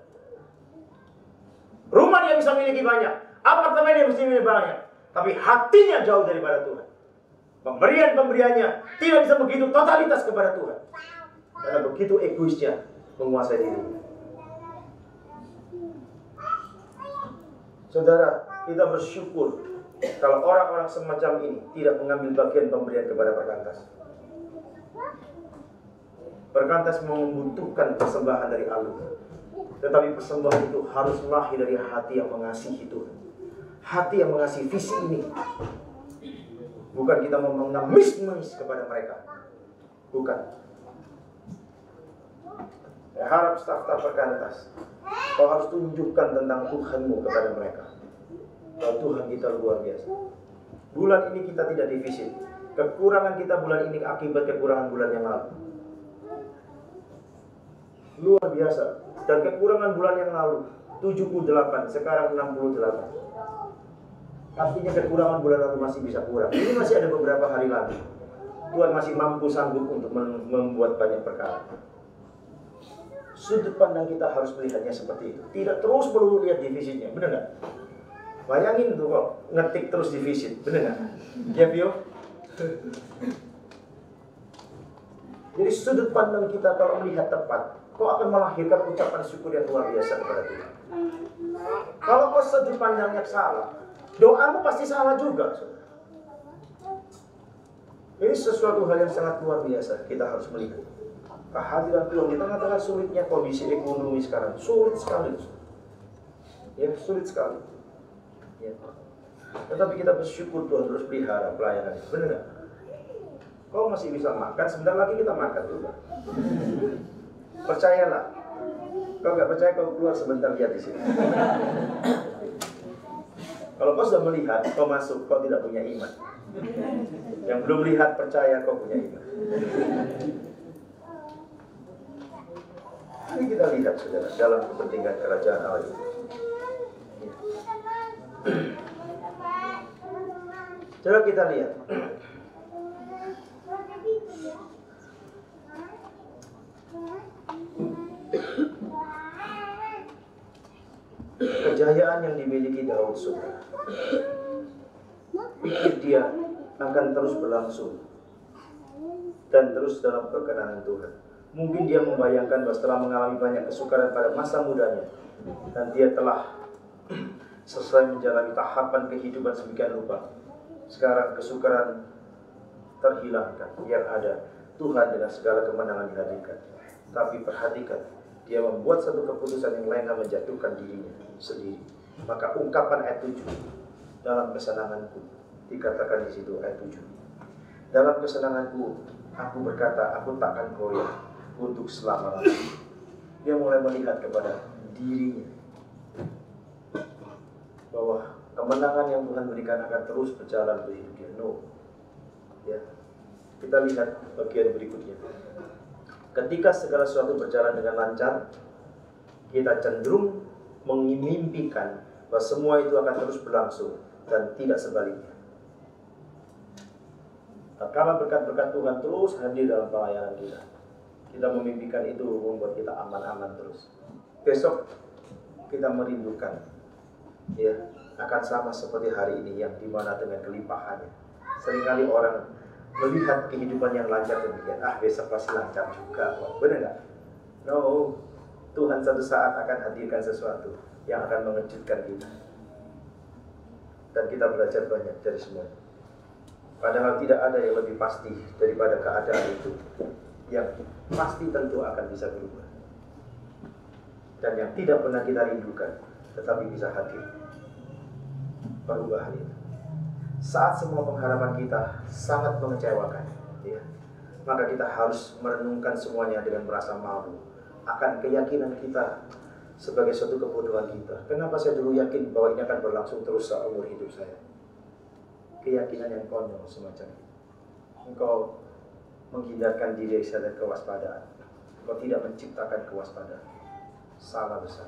Speaker 1: Rumah dia bisa miliki banyak, apartemen dia bisa miliki banyak, tapi hatinya jauh daripada Tuhan. Pemberian-pemberiannya tidak bisa begitu totalitas kepada Tuhan, karena begitu egoisnya menguasai dirinya. Saudara, kita bersyukur kalau orang-orang semacam ini tidak mengambil bagian pemberian kepada perkantas. Perkantas membutuhkan persembahan dari alumni, tetapi persembahan itu harus lahir dari hati yang mengasihi Tuhan, hati yang mengasihi visi ini. Bukan kita mau mengemis-ngemis kepada mereka. Bukan. Saya harap staf-staf perkantas, kau harus tunjukkan tentang Tuhanmu kepada mereka. Bahwa Tuhan kita luar biasa. Bulan ini kita tidak defisit. Kekurangan kita bulan ini akibat kekurangan bulan yang lalu. Luar biasa. Dan kekurangan bulan yang lalu 78, sekarang 68. Artinya kekurangan bulan lalu masih bisa kurang. Ini masih ada beberapa hari lagi. Tuhan masih mampu sanggup untuk membuat banyak perkara. Sudut pandang kita harus melihatnya seperti itu. Tidak terus melulu lihat defisitnya, benar nggak? Bayangin tuh kok ngetik terus defisit, benar nggak? Ya Pio? Jadi sudut pandang kita kalau melihat tepat, kau akan melahirkan ucapan syukur yang luar biasa kepada Tuhan. Kalau kau sudut pandangnya salah, doamu pasti salah juga. Ini sesuatu hal yang sangat luar biasa. Kita harus melihat kehadiran Tuhan di tengah-tengah sulitnya kondisi ekonomi sekarang. Sulit sekali. Ya, sulit sekali. Ya. Tetapi kita bersyukur Tuhan terus pelihara pelayanan. Benar nggak? Kau masih bisa makan, sebentar lagi kita makan juga. Percayalah. Kau nggak percaya, kau keluar sebentar lihat di sini. Kalau kau sudah melihat, kau masuk, kau tidak punya iman. Yang belum lihat, percaya kau punya iman. Mari kita lihat, saudara, dalam kepentingan kerajaan Allah itu. Coba kita lihat. Kejayaan yang dimiliki Daud, saudara, pikir dia akan terus berlangsung dan terus dalam perkenan Tuhan. Mungkin dia membayangkan bahwa setelah mengalami banyak kesukaran pada masa mudanya, dan dia telah selesai menjalani tahapan kehidupan sedemikian rupa, sekarang kesukaran terhilangkan. Yang ada Tuhan dengan segala kemenangan dihadirkan. Tapi perhatikan, dia membuat satu keputusan yang lain dan menjatuhkan dirinya sendiri. Maka ungkapan ayat 7, dalam kesenanganku, dikatakan di situ ayat 7. Dalam kesenanganku, aku berkata, aku takkan goyah. untuk selama-lamanya. Dia mulai melihat kepada dirinya bahwa kemenangan yang Tuhan berikan akan terus berjalan untuk hidup dia. No. Ya. Kita lihat bagian berikutnya. Ketika segala sesuatu berjalan dengan lancar, kita cenderung memimpikan bahwa semua itu akan terus berlangsung dan tidak sebaliknya. Tatkala berkat-berkat Tuhan terus hadir dalam pelayanan kita, kita memimpikan itu membuat kita aman-aman terus. Besok kita merindukan, ya, akan sama seperti hari ini yang dimana dengan kelimpahannya. Seringkali orang melihat kehidupan yang lancar dan pikir, besok pasti lancar juga. Benar nggak? No, Tuhan satu saat akan hadirkan sesuatu yang akan mengejutkan kita. Dan kita belajar banyak dari semuanya. Padahal tidak ada yang lebih pasti daripada keadaan itu, yang pasti tentu akan bisa berubah. Dan yang tidak pernah kita rindukan, tetapi bisa hadir perubahan itu. Saat semua pengharapan kita sangat mengecewakan, ya, maka kita harus merenungkan semuanya dengan merasa malu akan keyakinan kita sebagai suatu kebodohan kita. Kenapa saya dulu yakin bahwa ini akan berlangsung terus seumur hidup saya? Keyakinan yang konyol semacam itu. Engkau menghindarkan diri dari kewaspadaan. Engkau tidak menciptakan kewaspadaan. Salah besar.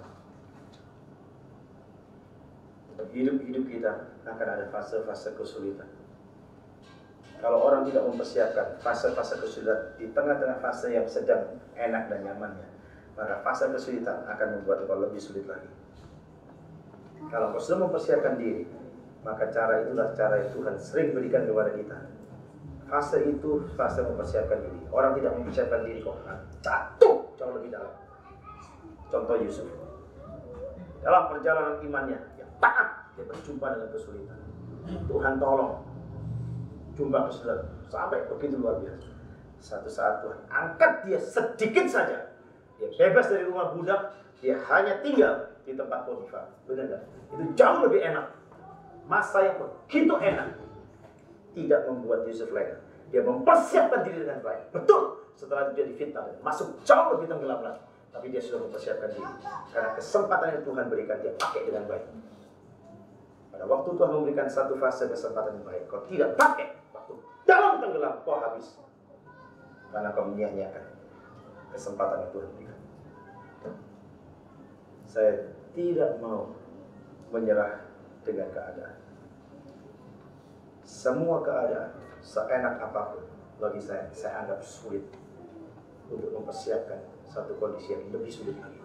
Speaker 1: Hidup kita akan ada fase-fase kesulitan. Kalau orang tidak mempersiapkan fase-fase kesulitan di tengah-tengah fase yang sedang enak dan nyamannya, maka fase kesulitan akan membuat engkau lebih sulit lagi. Kalau engkau sudah mempersiapkan diri, maka cara itulah cara yang Tuhan sering berikan kepada kita. Fase itu fase mempersiapkan diri. Orang tidak mempersiapkan diri kok jatuh jauh lebih dalam. Contoh Yusuf. Dalam perjalanan imannya yang taat, dia berjumpa dengan kesulitan. Tuhan tolong. Jumpa kesulitan sampai begitu luar biasa. Satu saat Tuhan angkat dia sedikit saja. Dia bebas dari rumah budak. Dia hanya tinggal di tempat Potifar. Benar nggak? Itu jauh lebih enak. Masa yang begitu enak tidak membuat Yusuf lengah. Dia mempersiapkan diri dengan baik. Betul, setelah itu dia difitnah dan masuk jauh lebih tenggelam lagi. Tapi dia sudah mempersiapkan diri. Karena kesempatan yang Tuhan berikan dia pakai dengan baik. Pada waktu Tuhan memberikan satu fase kesempatan yang baik, kau tidak pakai, waktu dalam tenggelam kau habis. Karena kau menyia-nyiakan kesempatan yang Tuhan berikan. Saya tidak mau menyerah dengan keadaan. Semua keadaan, seenak apapun, bagi saya anggap sulit untuk mempersiapkan satu kondisi yang lebih sulit lagi.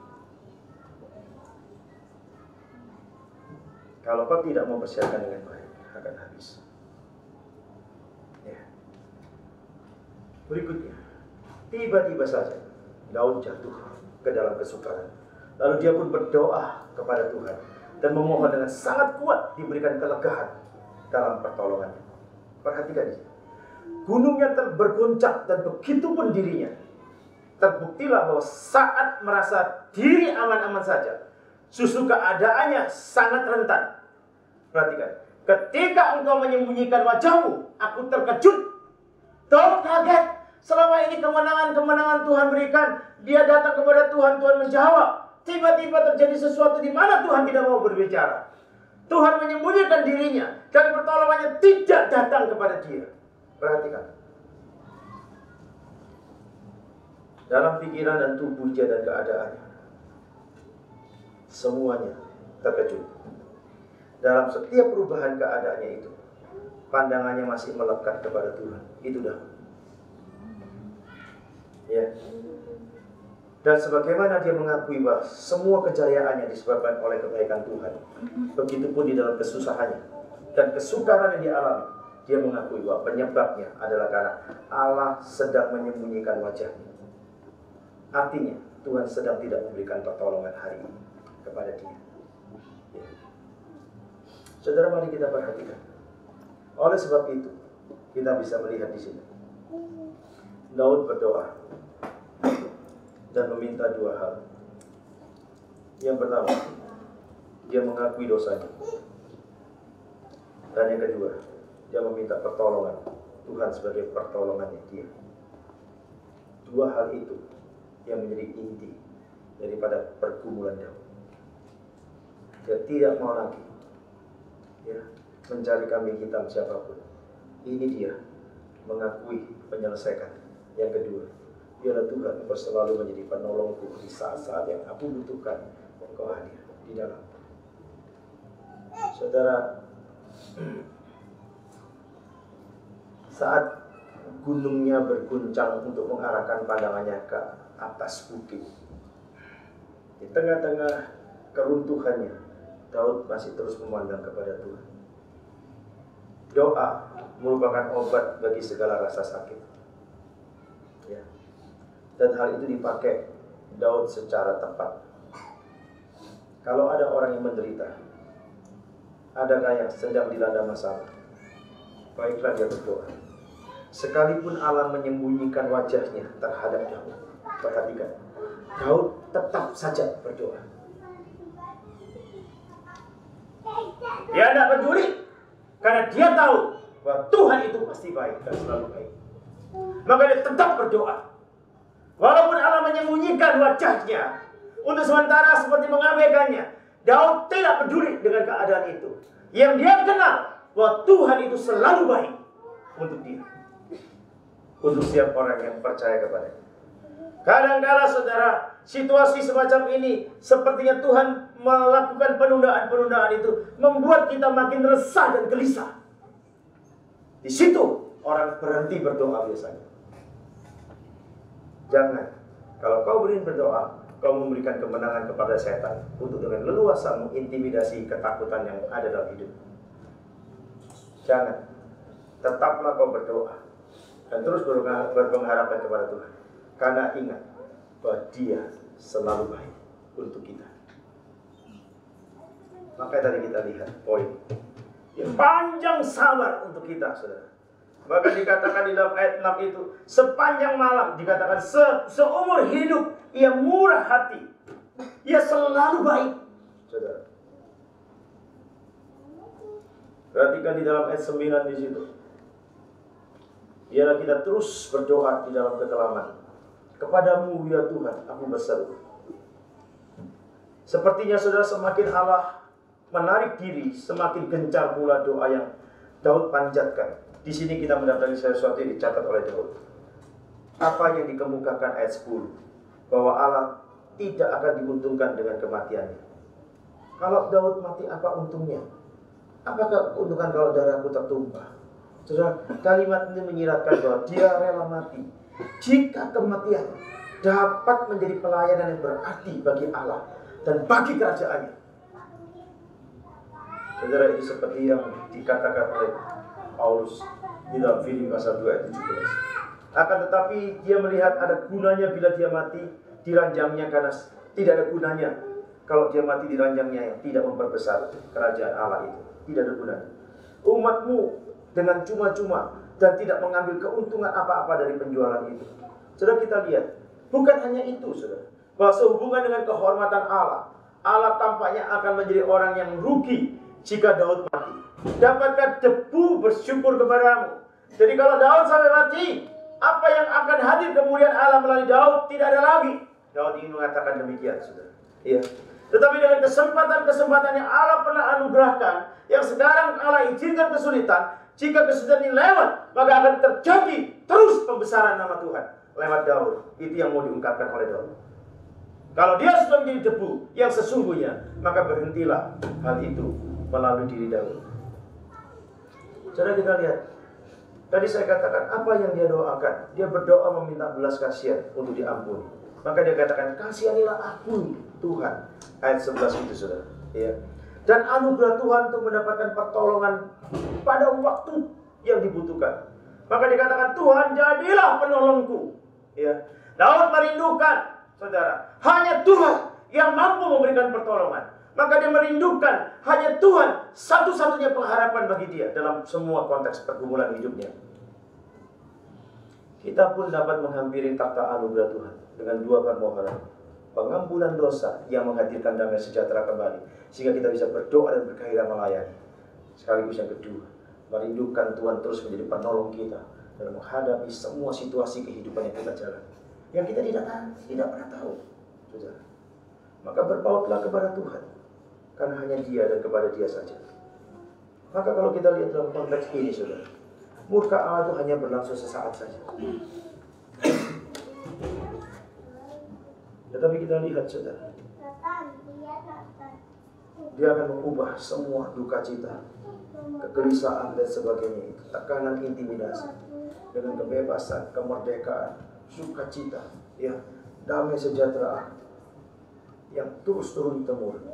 Speaker 1: Kalau kau tidak mempersiapkan dengan baik, akan habis. Ya. Berikutnya, tiba-tiba saja Daud jatuh ke dalam kesukaran. Lalu dia pun berdoa kepada Tuhan dan memohon dengan sangat kuat diberikan kelegaan dalam pertolongannya. Perhatikan ini. Gunungnya bergoncang dan begitu pun dirinya. Terbuktilah bahwa saat merasa diri aman-aman saja, justru keadaannya sangat rentan. Perhatikan. Ketika engkau menyembunyikan wajahmu, aku terkejut. Daud kaget. Selama ini kemenangan-kemenangan Tuhan berikan, dia datang kepada Tuhan, Tuhan menjawab. Tiba-tiba terjadi sesuatu di mana Tuhan tidak mau berbicara. Tuhan menyembunyikan dirinya dan pertolongannya tidak datang kepada dia. Perhatikan. Dalam pikiran dan tubuh dia dan keadaannya, semuanya terkejut. Dalam setiap perubahan keadaannya itu, pandangannya masih melekat kepada Tuhan. Itu dah. Ya. Dan sebagaimana dia mengakui bahwa semua kejayaannya disebabkan oleh kebaikan Tuhan, begitupun di dalam kesusahannya dan kesukaran yang dia alami, dia mengakui bahwa penyebabnya adalah karena Allah sedang menyembunyikan wajahnya. Artinya Tuhan sedang tidak memberikan pertolongan hari ini kepada dia. Ya. Saudara, mari kita perhatikan. Oleh sebab itu, kita bisa melihat di sini. Daud berdoa dan meminta dua hal. Yang pertama, dia mengakui dosanya. Dan yang kedua, dia meminta pertolongan Tuhan sebagai pertolongannya dia. Dua hal itu yang menjadi inti daripada pergumulan Daud. Dia tidak mau lagi mencari kambing hitam siapapun. Ini dia mengakui menyelesaikan. Yang kedua, biarlah Tuhan Engkau selalu menjadi penolongku di saat-saat yang aku butuhkan. Engkau hadir di dalam. Saudara, saat gunungnya berguncang untuk mengarahkan pandangannya ke atas bukit, di tengah-tengah keruntuhannya, Daud masih terus memandang kepada Tuhan. Doa merupakan obat bagi segala rasa sakit. Dan hal itu dipakai Daud secara tepat. Kalau ada orang yang menderita, adakah yang sedang dilanda masalah, baiklah dia berdoa. Sekalipun Allah menyembunyikan wajahnya terhadap Daud, perhatikan, Daud tetap saja berdoa. Dia tidak peduli, karena dia tahu bahwa Tuhan itu pasti baik dan selalu baik. Maka dia tetap berdoa. Walaupun Allah menyembunyikan wajahnya untuk sementara seperti mengabaikannya, Daud tidak peduli dengan keadaan itu. Yang dia kenal bahwa Tuhan itu selalu baik untuk dia, untuk setiap orang yang percaya kepadanya. Kadang-kala saudara, situasi semacam ini sepertinya Tuhan melakukan penundaan-penundaan itu membuat kita makin resah dan gelisah. Di situ orang berhenti berdoa biasanya. Jangan. Kalau kau berhenti berdoa, kau memberikan kemenangan kepada setan untuk dengan leluasa mengintimidasi ketakutan yang ada dalam hidup. Jangan. Tetaplah kau berdoa dan terus berpengharapan kepada Tuhan. Karena ingat bahwa Dia selalu baik untuk kita. Makanya tadi kita lihat poin yang panjang sabar untuk kita, saudara. Bahkan dikatakan di dalam ayat 6 itu, sepanjang malam dikatakan seumur hidup ia murah hati. Ia selalu baik. Saudara, perhatikan di dalam ayat 9 di situ. Biarlah kita terus berdoa di dalam kekelaman. Kepadamu ya Tuhan, aku berseru. Sepertinya saudara, semakin Allah menarik diri, semakin gencar pula doa yang Daud panjatkan. Di sini kita mendapati sesuatu yang dicatat oleh Daud. Apa yang dikemukakan ayat 10, bahwa Allah tidak akan diuntungkan dengan kematiannya. Kalau Daud mati, apa untungnya? Apakah keuntungan kalau darahku tertumpah? Saudara, kalimat ini menyiratkan bahwa dia rela mati jika kematian dapat menjadi pelayanan yang berarti bagi Allah dan bagi kerajaannya. Saudara, ini seperti yang dikatakan oleh Paulus di dalam Filipi pasal 2 ayat 17. Akan tetapi dia melihat ada gunanya bila dia mati di ranjangnya, karena tidak ada gunanya kalau dia mati di ranjangnya yang tidak memperbesar kerajaan Allah itu. Tidak ada gunanya. Umatmu dengan cuma-cuma dan tidak mengambil keuntungan apa-apa dari penjualan itu. Saudara, kita lihat, bukan hanya itu, saudara, bahwa sehubungan dengan kehormatan Allah, Allah tampaknya akan menjadi orang yang rugi jika Daud mati. Dapatkan debu bersyukur kepadamu. Jadi kalau Daud sampai mati, apa yang akan hadir kemuliaan Allah melalui Daud tidak ada lagi. Daud ingin mengatakan demikian, saudara. Iya. Tetapi dengan kesempatan-kesempatan yang Allah pernah anugerahkan, yang sekarang Allah izinkan kesulitan, jika kesulitan ini lewat, maka akan terjadi terus pembesaran nama Tuhan lewat Daud. Itu yang mau diungkapkan oleh Daud. Kalau dia sudah menjadi debu yang sesungguhnya, maka berhentilah hal itu melalui diri Daud. Saudara, kita lihat. Tadi saya katakan apa yang dia doakan. Dia berdoa meminta belas kasihan untuk diampuni. Maka dia katakan, kasihanilah aku Tuhan. Ayat 11 itu, saudara. Ya. Dan anugerah Tuhan untuk mendapatkan pertolongan pada waktu yang dibutuhkan. Maka dikatakan, Tuhan jadilah penolongku. Ya. Daud merindukan, saudara, hanya Tuhan yang mampu memberikan pertolongan. Maka dia merindukan hanya Tuhan, satu-satunya pengharapan bagi dia dalam semua konteks pergumulan hidupnya. Kita pun dapat menghampiri takhta anugerah Tuhan dengan dua permohonan. Pengampunan dosa yang menghadirkan damai sejahtera kembali, sehingga kita bisa berdoa dan bergairah melayani. Sekaligus yang kedua, merindukan Tuhan terus menjadi penolong kita dalam menghadapi semua situasi kehidupan yang kita jalani. yang kita tidak pernah tahu, saudara. Maka berpautlah kepada Tuhan, karena hanya Dia dan kepada Dia saja. Maka kalau kita lihat dalam konteks ini, saudara, murka Allah itu hanya berlangsung sesaat saja. Tetapi kita lihat, saudara, Dia akan mengubah semua duka cita, kegelisahan dan sebagainya, tekanan, intimidasi, dengan kebebasan, kemerdekaan, sukacita, ya, damai sejahtera yang terus turun-temurun.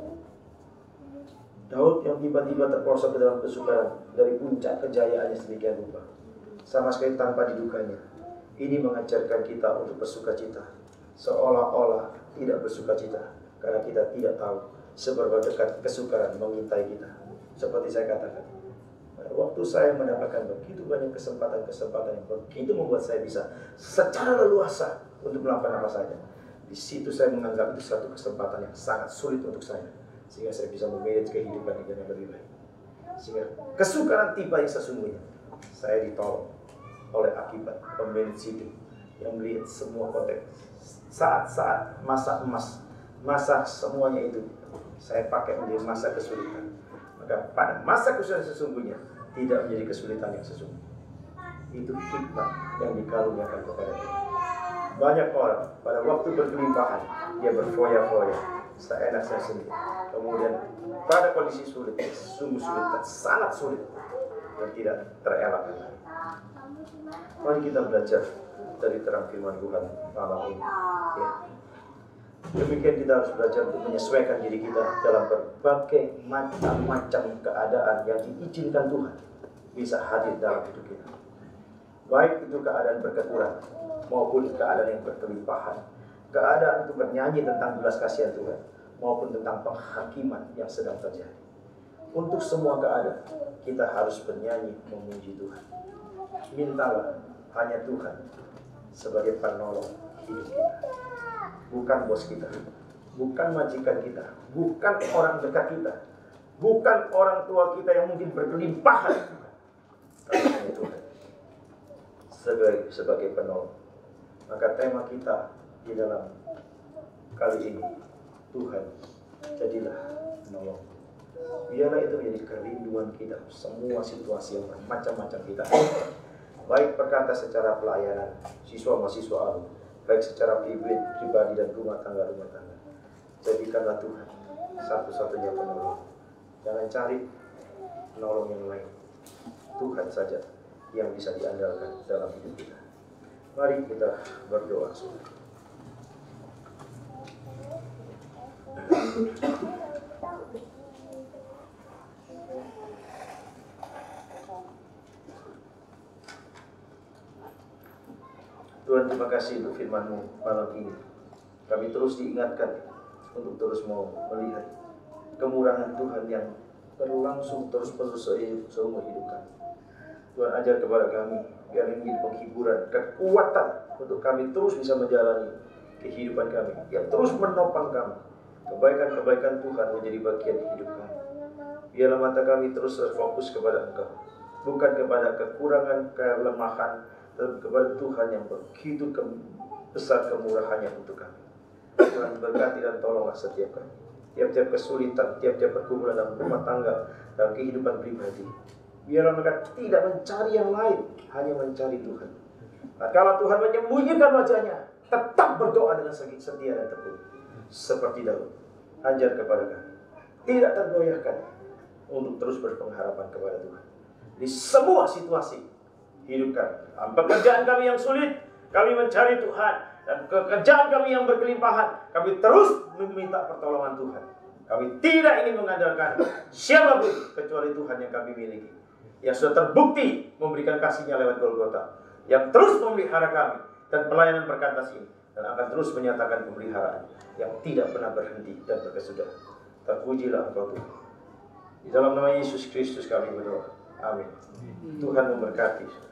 Speaker 1: Daud yang tiba-tiba terperosok ke dalam kesukaran dari puncak kejayaannya sedemikian rupa, sama sekali tanpa didukanya. Ini mengajarkan kita untuk bersukacita, seolah-olah tidak bersukacita, karena kita tidak tahu seberapa dekat kesukaran mengintai kita. Seperti saya katakan, waktu saya mendapatkan begitu banyak kesempatan-kesempatan yang begitu membuat saya bisa secara leluasa untuk melakukan apa saja, di situ saya menganggap itu satu kesempatan yang sangat sulit untuk saya, sehingga saya bisa memanage kehidupan dengan lebih baik. Sehingga kesukaran tiba yang sesungguhnya, saya ditolong oleh akibat pemanage hidup yang melihat semua konteks, saat-saat masa emas, masa semuanya itu saya pakai menjadi masa kesulitan. Maka pada masa kesulitan sesungguhnya tidak menjadi kesulitan yang sesungguhnya. Itu hikmat yang dikaruniakan kepada kita. Banyak orang pada waktu berkelimpahan dia berfoya-foya, seenaknya sendiri. Kemudian pada kondisi sulit, sungguh sulit, sangat sulit, dan tidak terelakkan. Mari kita belajar dari terang firman Tuhan malam ini. Ya. Demikian kita harus belajar untuk menyesuaikan diri kita dalam berbagai macam-macam keadaan yang diizinkan Tuhan bisa hadir dalam hidup kita. Baik itu keadaan berkekurangan maupun keadaan yang berkelimpahan. Keadaan itu bernyanyi tentang belas kasihan Tuhan maupun tentang penghakiman yang sedang terjadi. Untuk semua keadaan kita harus bernyanyi memuji Tuhan. Mintalah hanya Tuhan sebagai penolong hidup kita. Bukan bos kita, bukan majikan kita, bukan orang dekat kita, bukan orang tua kita yang mungkin berkelimpahan, tapi hanya Tuhan sebagai penolong. Maka tema kita di dalam kali ini, Tuhan jadilah penolong. Biarlah itu menjadi kerinduan kita, semua situasi yang bermacam-macam kita, baik berkata secara pelayanan siswa-mahasiswa alumni, baik secara pribadi dan rumah tangga. Jadikanlah Tuhan satu-satunya penolong. Jangan cari penolong yang lain. Tuhan saja yang bisa diandalkan dalam hidup kita. Mari kita berdoa. Tuhan, terima kasih untuk firman-Mu malam ini. Kami terus diingatkan untuk terus mau melihat kemurahan Tuhan yang berlangsung terus-menerus seumur hidup kami. Tuhan, ajar kepada kami, biar ini menjadi penghiburan, kekuatan untuk kami terus bisa menjalani kehidupan kami, yang terus menopang kami. Kebaikan-kebaikan Tuhan menjadi bagian hidup kami. Biarlah mata kami terus terfokus kepada Engkau, bukan kepada kekurangan, kelemahan, tetapi kepada Tuhan yang begitu besar kemurahannya untuk kami. Tuhan, berkati dan tolonglah setiap kami. Tiap-tiap kesulitan, tiap-tiap pergumulan dalam rumah tangga, dalam kehidupan pribadi, biarlah mereka tidak mencari yang lain, hanya mencari Tuhan. Kalau Tuhan menyembunyikan wajahnya, tetap berdoa dengan setia dan tekun. Seperti Daud, ajar kepada kami, tidak tergoyahkan untuk terus berpengharapan kepada Tuhan. Di semua situasi hidup kami, pekerjaan kami yang sulit, kami mencari Tuhan. Dan pekerjaan kami yang berkelimpahan, kami terus meminta pertolongan Tuhan. Kami tidak ingin mengandalkan siapapun kecuali Tuhan yang kami miliki, yang sudah terbukti memberikan kasih-Nya lewat Golgota, yang terus memelihara kami dan pelayanan perkantas ini, dan akan terus menyatakan pemeliharaan yang tidak pernah berhenti dan berkesudahan. Terpujilah Engkau Tuhan. Di dalam nama Yesus Kristus kami berdoa. Amin. Tuhan memberkati.